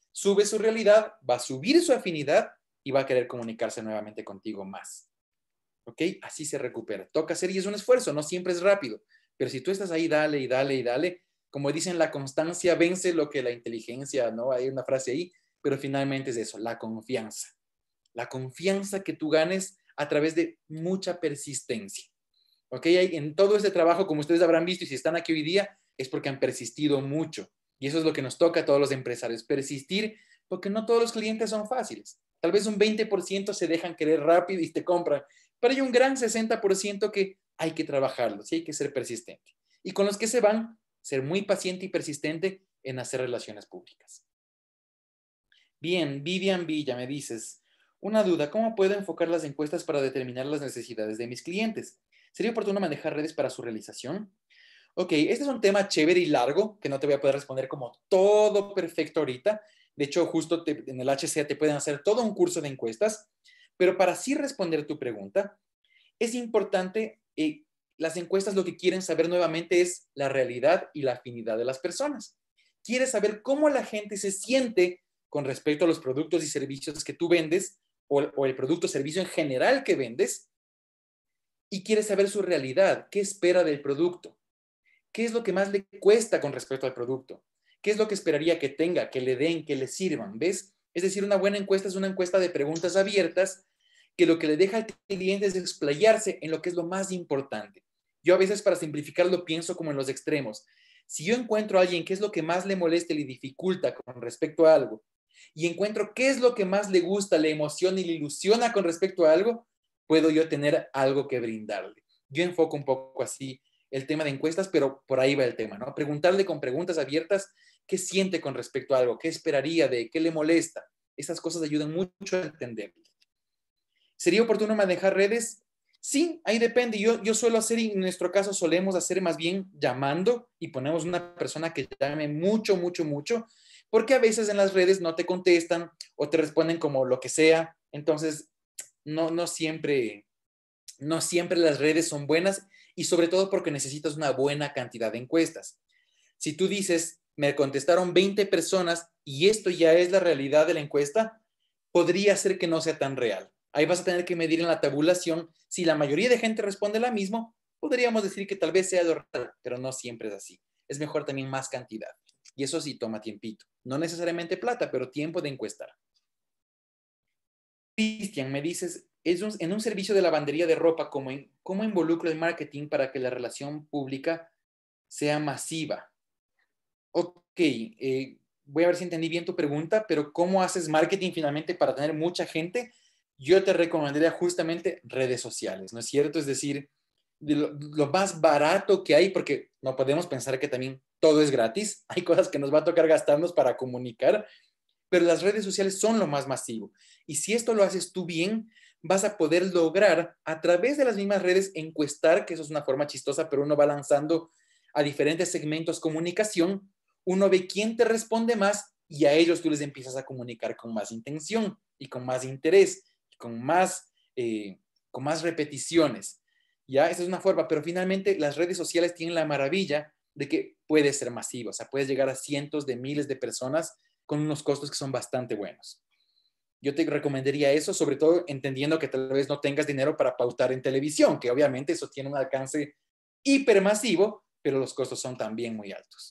sube su realidad, va a subir su afinidad y va a querer comunicarse nuevamente contigo más. ¿Ok? Así se recupera. Toca hacer y es un esfuerzo, no siempre es rápido. Pero si tú estás ahí, dale y dale y dale, como dicen, la constancia vence lo que la inteligencia, ¿no? Hay una frase ahí, pero finalmente es eso, la confianza. La confianza que tú ganes a través de mucha persistencia. ¿Ok? En todo este trabajo, como ustedes habrán visto, y si están aquí hoy día, es porque han persistido mucho. Y eso es lo que nos toca a todos los empresarios, persistir, porque no todos los clientes son fáciles. Tal vez un veinte por ciento se dejan querer rápido y te compran, pero hay un gran sesenta por ciento que hay que trabajarlo, ¿sí? Hay que ser persistente. Y con los que se van, ser muy paciente y persistente en hacer relaciones públicas. Bien, Vivian Villa, me dices, una duda, ¿cómo puedo enfocar las encuestas para determinar las necesidades de mis clientes? ¿Sería oportuno manejar redes para su realización? Ok, este es un tema chévere y largo, que no te voy a poder responder como todo perfecto ahorita. De hecho, justo te, en el H C A te pueden hacer todo un curso de encuestas, pero para sí responder tu pregunta, es importante, eh, las encuestas lo que quieren saber nuevamente es la realidad y la afinidad de las personas. Quieres saber cómo la gente se siente con respecto a los productos y servicios que tú vendes o, o el producto o servicio en general que vendes, y quieres saber su realidad, qué espera del producto, qué es lo que más le cuesta con respecto al producto, qué es lo que esperaría que tenga, que le den, que le sirvan, ¿ves? Es decir, una buena encuesta es una encuesta de preguntas abiertas que lo que le deja al cliente es explayarse en lo que es lo más importante. Yo a veces para simplificarlo pienso como en los extremos. Si yo encuentro a alguien qué es lo que más le molesta y le dificulta con respecto a algo, y encuentro qué es lo que más le gusta, le emociona y le ilusiona con respecto a algo, puedo yo tener algo que brindarle. Yo enfoco un poco así el tema de encuestas, pero por ahí va el tema, ¿no? Preguntarle con preguntas abiertas qué siente con respecto a algo, qué esperaría de, qué le molesta. Esas cosas ayudan mucho a entenderlo. ¿Sería oportuno manejar redes? Sí, ahí depende. Yo, yo suelo hacer, y en nuestro caso solemos hacer más bien llamando y ponemos una persona que llame mucho, mucho, mucho, porque a veces en las redes no te contestan o te responden como lo que sea. Entonces, no, no siempre, no siempre las redes son buenas y sobre todo porque necesitas una buena cantidad de encuestas. Si tú dices, me contestaron veinte personas y esto ya es la realidad de la encuesta, podría ser que no sea tan real. Ahí vas a tener que medir en la tabulación. Si la mayoría de gente responde la misma, podríamos decir que tal vez sea lo real, pero no siempre es así. Es mejor también más cantidad. Y eso sí toma tiempito. No necesariamente plata, pero tiempo de encuestar. Cristian, me dices, es un, en un servicio de lavandería de ropa, ¿cómo, in, ¿cómo involucro el marketing para que la relación pública sea masiva? Ok, eh, voy a ver si entendí bien tu pregunta, pero ¿cómo haces marketing finalmente para tener mucha gente? Yo te recomendaría justamente redes sociales, ¿no es cierto? Es decir, de lo, lo más barato que hay, porque no podemos pensar que también todo es gratis, hay cosas que nos va a tocar gastarnos para comunicar, pero las redes sociales son lo más masivo. Y si esto lo haces tú bien, vas a poder lograr a través de las mismas redes encuestar, que eso es una forma chistosa, pero uno va lanzando a diferentes segmentos comunicación, uno ve quién te responde más y a ellos tú les empiezas a comunicar con más intención y con más interés, con más, eh, con más repeticiones. ¿Ya? Esa es una forma, pero finalmente las redes sociales tienen la maravilla de que puede ser masivo, o sea, puedes llegar a cientos de miles de personas con unos costos que son bastante buenos. Yo te recomendaría eso, sobre todo entendiendo que tal vez no tengas dinero para pautar en televisión, que obviamente eso tiene un alcance hipermasivo, pero los costos son también muy altos.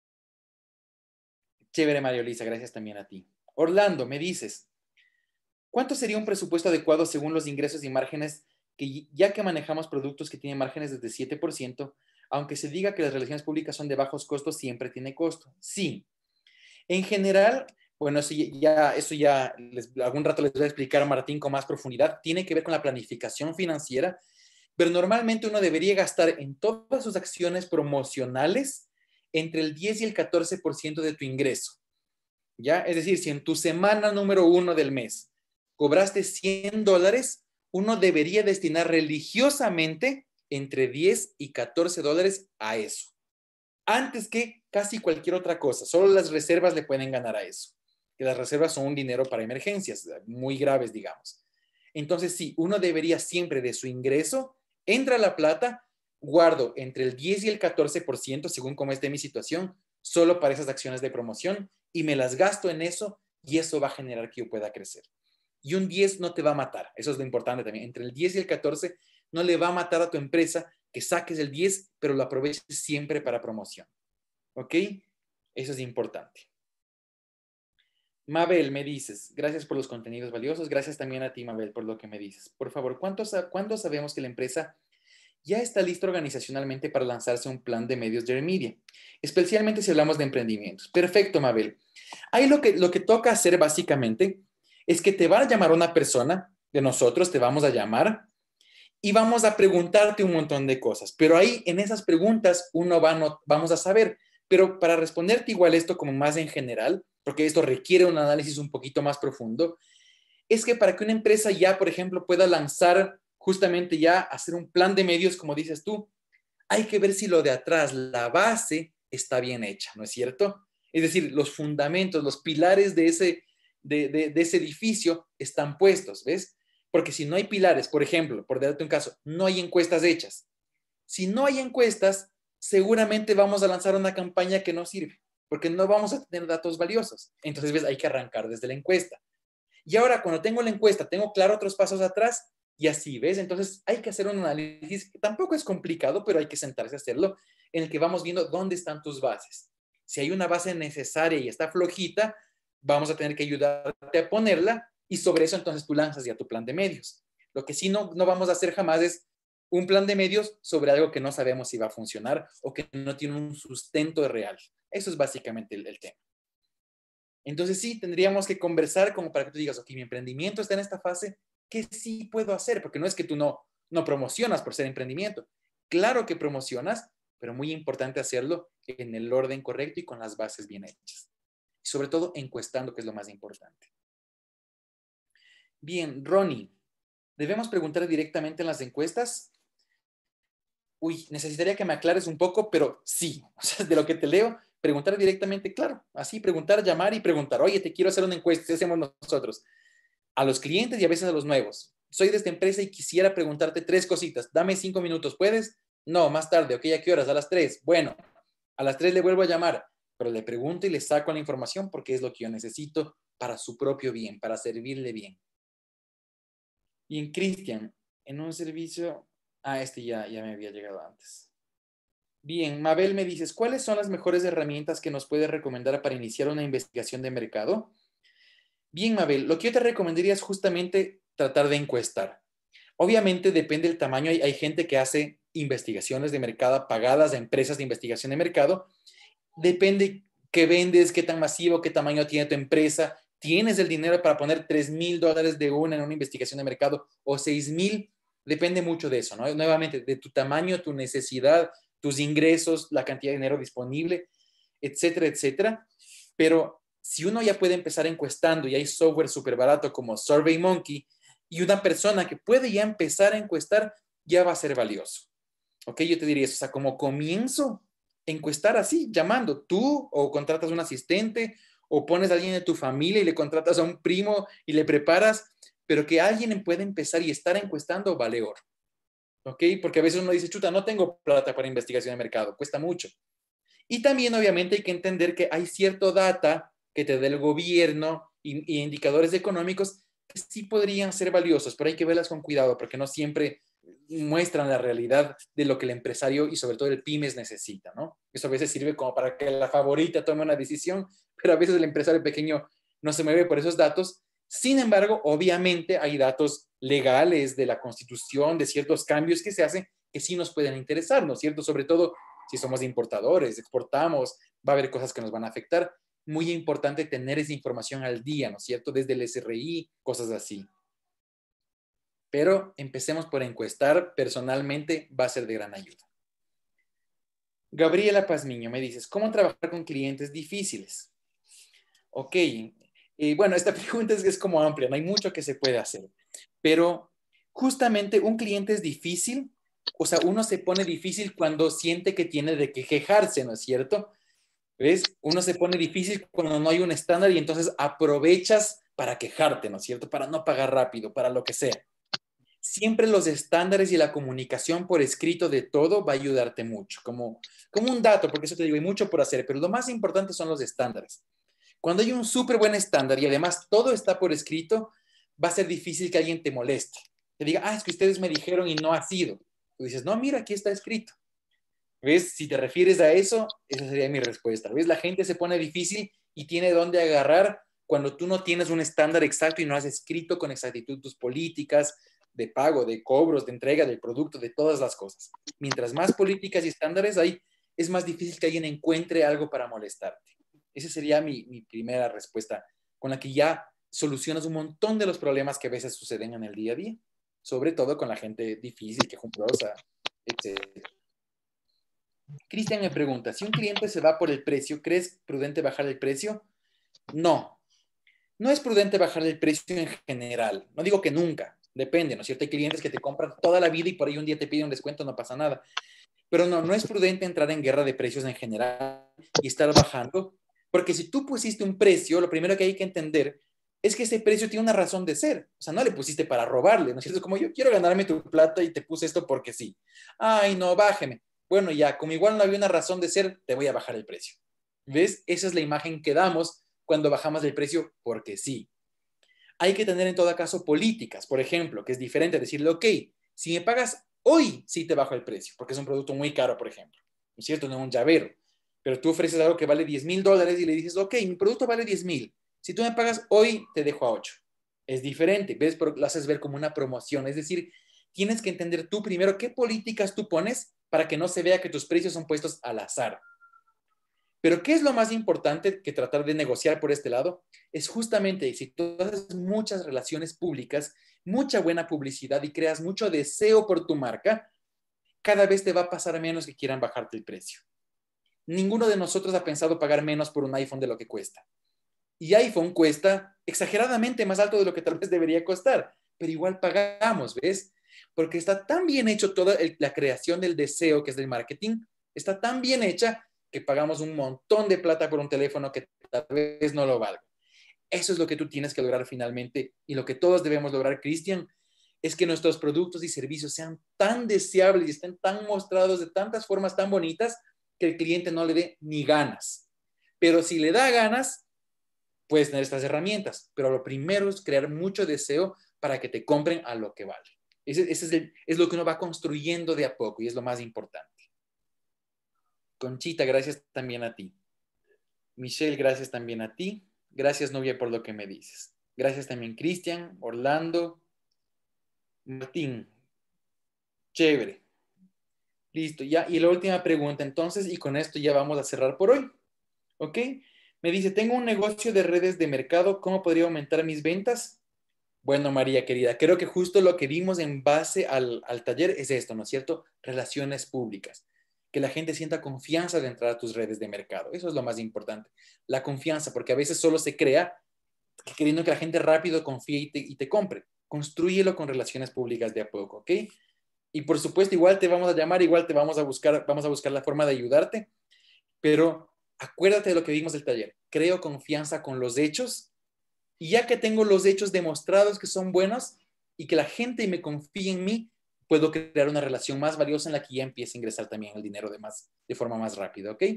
Chévere, María Elisa, gracias también a ti. Orlando, me dices, ¿cuánto sería un presupuesto adecuado según los ingresos y márgenes, que ya que manejamos productos que tienen márgenes desde siete por ciento, aunque se diga que las relaciones públicas son de bajos costos, siempre tiene costo? Sí. En general, bueno, eso ya, eso ya les, algún rato les voy a explicar a Martín con más profundidad, tiene que ver con la planificación financiera, pero normalmente uno debería gastar en todas sus acciones promocionales entre el diez y el catorce por ciento de tu ingreso. ¿Ya? Es decir, si en tu semana número uno del mes cobraste cien dólares, uno debería destinar religiosamente entre diez y catorce dólares a eso. Antes que casi cualquier otra cosa. Solo las reservas le pueden ganar a eso. Que las reservas son un dinero para emergencias muy graves, digamos. Entonces, sí, uno debería siempre de su ingreso, entra la plata, guardo entre el diez y el catorce por ciento, según cómo esté mi situación, solo para esas acciones de promoción y me las gasto en eso y eso va a generar que yo pueda crecer. Y un diez no te va a matar, eso es lo importante también. Entre el diez y el catorce no le va a matar a tu empresa que saques el diez, pero lo aproveches siempre para promoción. ¿Ok? Eso es importante. Mabel, me dices, gracias por los contenidos valiosos. Gracias también a ti, Mabel, por lo que me dices. Por favor, ¿cuánto, ¿cuándo sabemos que la empresa ya está lista organizacionalmente para lanzarse un plan de medios de media? Especialmente si hablamos de emprendimientos. Perfecto, Mabel. Ahí lo que, lo que toca hacer básicamente es que te va a llamar una persona de nosotros, te vamos a llamar y vamos a preguntarte un montón de cosas. Pero ahí en esas preguntas uno va, no, vamos a saber. Pero para responderte igual esto como más en general, porque esto requiere un análisis un poquito más profundo, es que para que una empresa ya, por ejemplo, pueda lanzar justamente ya, hacer un plan de medios, como dices tú, hay que ver si lo de atrás, la base, está bien hecha, ¿no es cierto? Es decir, los fundamentos, los pilares de ese, de, de, de ese edificio están puestos, ¿ves? Porque si no hay pilares, por ejemplo, por darte un caso, no hay encuestas hechas. Si no hay encuestas, seguramente vamos a lanzar una campaña que no sirve, porque no vamos a tener datos valiosos. Entonces, ¿ves? Hay que arrancar desde la encuesta. Y ahora, cuando tengo la encuesta, tengo claro otros pasos atrás y así, ¿ves? Entonces, hay que hacer un análisis que tampoco es complicado, pero hay que sentarse a hacerlo, en el que vamos viendo dónde están tus bases. Si hay una base necesaria y está flojita, vamos a tener que ayudarte a ponerla y sobre eso entonces tú lanzas ya tu plan de medios. Lo que sí no, no vamos a hacer jamás es un plan de medios sobre algo que no sabemos si va a funcionar o que no tiene un sustento real. Eso es básicamente el, el tema. Entonces sí, tendríamos que conversar como para que tú digas, ok, mi emprendimiento está en esta fase, ¿qué sí puedo hacer? Porque no es que tú no, no promocionas por ser emprendimiento. Claro que promocionas, pero muy importante hacerlo en el orden correcto y con las bases bien hechas. Y sobre todo encuestando, que es lo más importante. Bien, Ronnie, ¿debemos preguntar directamente en las encuestas? Uy, necesitaría que me aclares un poco, pero sí, o sea, de lo que te leo, preguntar directamente, claro, así, preguntar, llamar y preguntar, oye, te quiero hacer una encuesta, ¿qué hacemos nosotros? A los clientes y a veces a los nuevos. Soy de esta empresa y quisiera preguntarte tres cositas. Dame cinco minutos, ¿puedes? No, más tarde, ok, ¿a qué horas? A las tres. Bueno, a las tres le vuelvo a llamar, pero le pregunto y le saco la información porque es lo que yo necesito para su propio bien, para servirle bien. Bien, Cristian, en un servicio... Ah, este ya, ya me había llegado antes. Bien, Mabel, me dices, ¿cuáles son las mejores herramientas que nos puedes recomendar para iniciar una investigación de mercado? Bien, Mabel, lo que yo te recomendaría es justamente tratar de encuestar. Obviamente depende del tamaño. Hay, hay gente que hace investigaciones de mercado pagadas a empresas de investigación de mercado. Depende qué vendes, qué tan masivo, qué tamaño tiene tu empresa. ¿Tienes el dinero para poner tres mil dólares de una en una investigación de mercado o seis mil? Depende mucho de eso, ¿no? Nuevamente, de tu tamaño, tu necesidad, tus ingresos, la cantidad de dinero disponible, etcétera, etcétera. Pero si uno ya puede empezar encuestando y hay software súper barato como SurveyMonkey y una persona que puede ya empezar a encuestar, ya va a ser valioso. ¿Ok? Yo te diría eso, o sea, como comienzo, encuestar así, llamando tú o contratas a un asistente o pones a alguien de tu familia y le contratas a un primo y le preparas, pero que alguien pueda empezar y estar encuestando vale oro. ¿Ok? Porque a veces uno dice, chuta, no tengo plata para investigación de mercado, cuesta mucho. Y también obviamente hay que entender que hay cierto data que te da el gobierno y, y indicadores económicos que sí podrían ser valiosos, pero hay que verlas con cuidado porque no siempre muestran la realidad de lo que el empresario y sobre todo el pymes necesita, ¿no? Eso a veces sirve como para que la favorita tome una decisión, pero a veces el empresario pequeño no se mueve por esos datos. Sin embargo, obviamente hay datos legales de la Constitución, de ciertos cambios que se hacen que sí nos pueden interesar, ¿no es cierto? Sobre todo si somos importadores, exportamos, va a haber cosas que nos van a afectar. Muy importante tener esa información al día, ¿no es cierto? Desde el S R I, cosas así. Pero empecemos por encuestar. Personalmente va a ser de gran ayuda. Gabriela Pazmiño, me dices, ¿cómo trabajar con clientes difíciles? Ok. Y bueno, esta pregunta es, es como amplia, no hay mucho que se puede hacer. Pero justamente un cliente es difícil, o sea, uno se pone difícil cuando siente que tiene de qué quejarse, ¿no es cierto? ¿Ves? Uno se pone difícil cuando no hay un estándar y entonces aprovechas para quejarte, ¿no es cierto? Para no pagar rápido, para lo que sea. Siempre los estándares y la comunicación por escrito de todo va a ayudarte mucho, como, como un dato, porque eso te digo, hay mucho por hacer, pero lo más importante son los estándares. Cuando hay un súper buen estándar y además todo está por escrito, va a ser difícil que alguien te moleste. Te diga, ah, es que ustedes me dijeron y no ha sido. Tú dices, no, mira, aquí está escrito. ¿Ves? Si te refieres a eso, esa sería mi respuesta. ¿Ves? La gente se pone difícil y tiene dónde agarrar cuando tú no tienes un estándar exacto y no has escrito con exactitud tus políticas de pago, de cobros, de entrega del producto, de todas las cosas. Mientras más políticas y estándares hay, es más difícil que alguien encuentre algo para molestarte. Esa sería mi, mi primera respuesta, con la que ya solucionas un montón de los problemas que a veces suceden en el día a día, sobre todo con la gente difícil, quejumbrosa, etcétera. Cristian me pregunta, si un cliente se va por el precio, ¿crees prudente bajar el precio? No, no es prudente bajar el precio en general. No digo que nunca, depende, ¿no es cierto? Hay clientes que te compran toda la vida y por ahí un día te piden un descuento, no pasa nada. Pero no, no es prudente entrar en guerra de precios en general y estar bajando, porque si tú pusiste un precio, lo primero que hay que entender es que ese precio tiene una razón de ser. O sea, no le pusiste para robarle, ¿no es cierto? Como yo quiero ganarme tu plata y te puse esto porque sí. Ay, no, bájeme. Bueno, ya, como igual no había una razón de ser, te voy a bajar el precio. ¿Ves? Esa es la imagen que damos cuando bajamos el precio porque sí. Hay que tener en todo caso políticas, por ejemplo, que es diferente decirle, ok, si me pagas hoy, sí te bajo el precio, porque es un producto muy caro, por ejemplo. ¿No es cierto? No es un llavero. Pero tú ofreces algo que vale diez mil dólares y le dices, ok, mi producto vale diez mil. Si tú me pagas hoy, te dejo a ocho. Es diferente, ¿ves? Pero lo haces ver como una promoción. Es decir, tienes que entender tú primero qué políticas tú pones para que no se vea que tus precios son puestos al azar. Pero ¿qué es lo más importante que tratar de negociar por este lado? Es justamente si tú haces muchas relaciones públicas, mucha buena publicidad y creas mucho deseo por tu marca, cada vez te va a pasar menos que quieran bajarte el precio. Ninguno de nosotros ha pensado pagar menos por un iPhone de lo que cuesta. Y iPhone cuesta exageradamente más alto de lo que tal vez debería costar, pero igual pagamos, ¿ves? Porque está tan bien hecho toda el, la creación del deseo, que es del marketing, está tan bien hecha que pagamos un montón de plata por un teléfono que tal vez no lo valga. Eso es lo que tú tienes que lograr finalmente y lo que todos debemos lograr, Cristian, es que nuestros productos y servicios sean tan deseables y estén tan mostrados de tantas formas tan bonitas que el cliente no le dé ni ganas. Pero si le da ganas, puedes tener estas herramientas, pero lo primero es crear mucho deseo para que te compren a lo que vale. Ese, ese es, el, es lo que uno va construyendo de a poco y es lo más importante. Conchita, gracias también a ti. Michelle, gracias también a ti. Gracias, novia, por lo que me dices. Gracias también, Cristian, Orlando, Martín. Chévere. Listo, ya. Y la última pregunta, entonces, y con esto ya vamos a cerrar por hoy. ¿Ok? Me dice, tengo un negocio de redes de mercado, ¿cómo podría aumentar mis ventas? Bueno, María querida, creo que justo lo que vimos en base al, al taller es esto, ¿no es cierto? Relaciones públicas. Que la gente sienta confianza de entrar a tus redes de mercado. Eso es lo más importante. La confianza, porque a veces solo se crea queriendo que la gente rápido confíe y te, y te compre. Constrúyelo con relaciones públicas de a poco, ¿ok? Y por supuesto, igual te vamos a llamar, igual te vamos a buscar, vamos a buscar la forma de ayudarte, pero acuérdate de lo que vimos del taller. Creo confianza con los hechos y ya que tengo los hechos demostrados que son buenos y que la gente me confíe en mí, puedo crear una relación más valiosa en la que ya empiece a ingresar también el dinero de, más, de forma más rápida, ¿ok?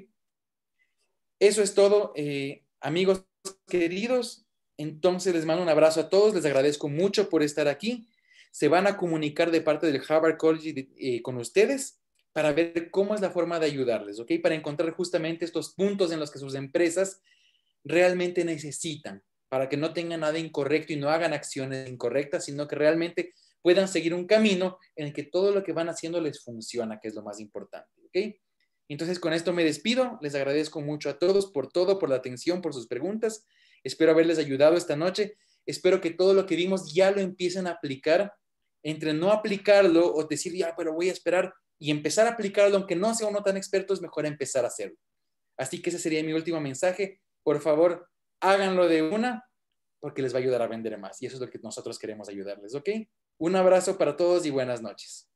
Eso es todo, eh, amigos queridos. Entonces les mando un abrazo a todos, les agradezco mucho por estar aquí. Se van a comunicar de parte del Harvard College eh, con ustedes para ver cómo es la forma de ayudarles, ¿ok? Para encontrar justamente estos puntos en los que sus empresas realmente necesitan, para que no tengan nada incorrecto y no hagan acciones incorrectas, sino que realmente puedan seguir un camino en el que todo lo que van haciendo les funciona, que es lo más importante, ¿ok? Entonces, con esto me despido. Les agradezco mucho a todos por todo, por la atención, por sus preguntas. Espero haberles ayudado esta noche. Espero que todo lo que vimos ya lo empiecen a aplicar. Entre no aplicarlo o decir, ya, pero voy a esperar y empezar a aplicarlo, aunque no sea uno tan experto, es mejor empezar a hacerlo. Así que ese sería mi último mensaje. Por favor, háganlo de una, porque les va a ayudar a vender más. Y eso es lo que nosotros queremos ayudarles, ¿ok? Un abrazo para todos y buenas noches.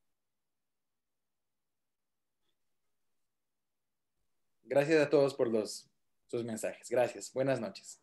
Gracias a todos por los, sus mensajes. Gracias. Buenas noches.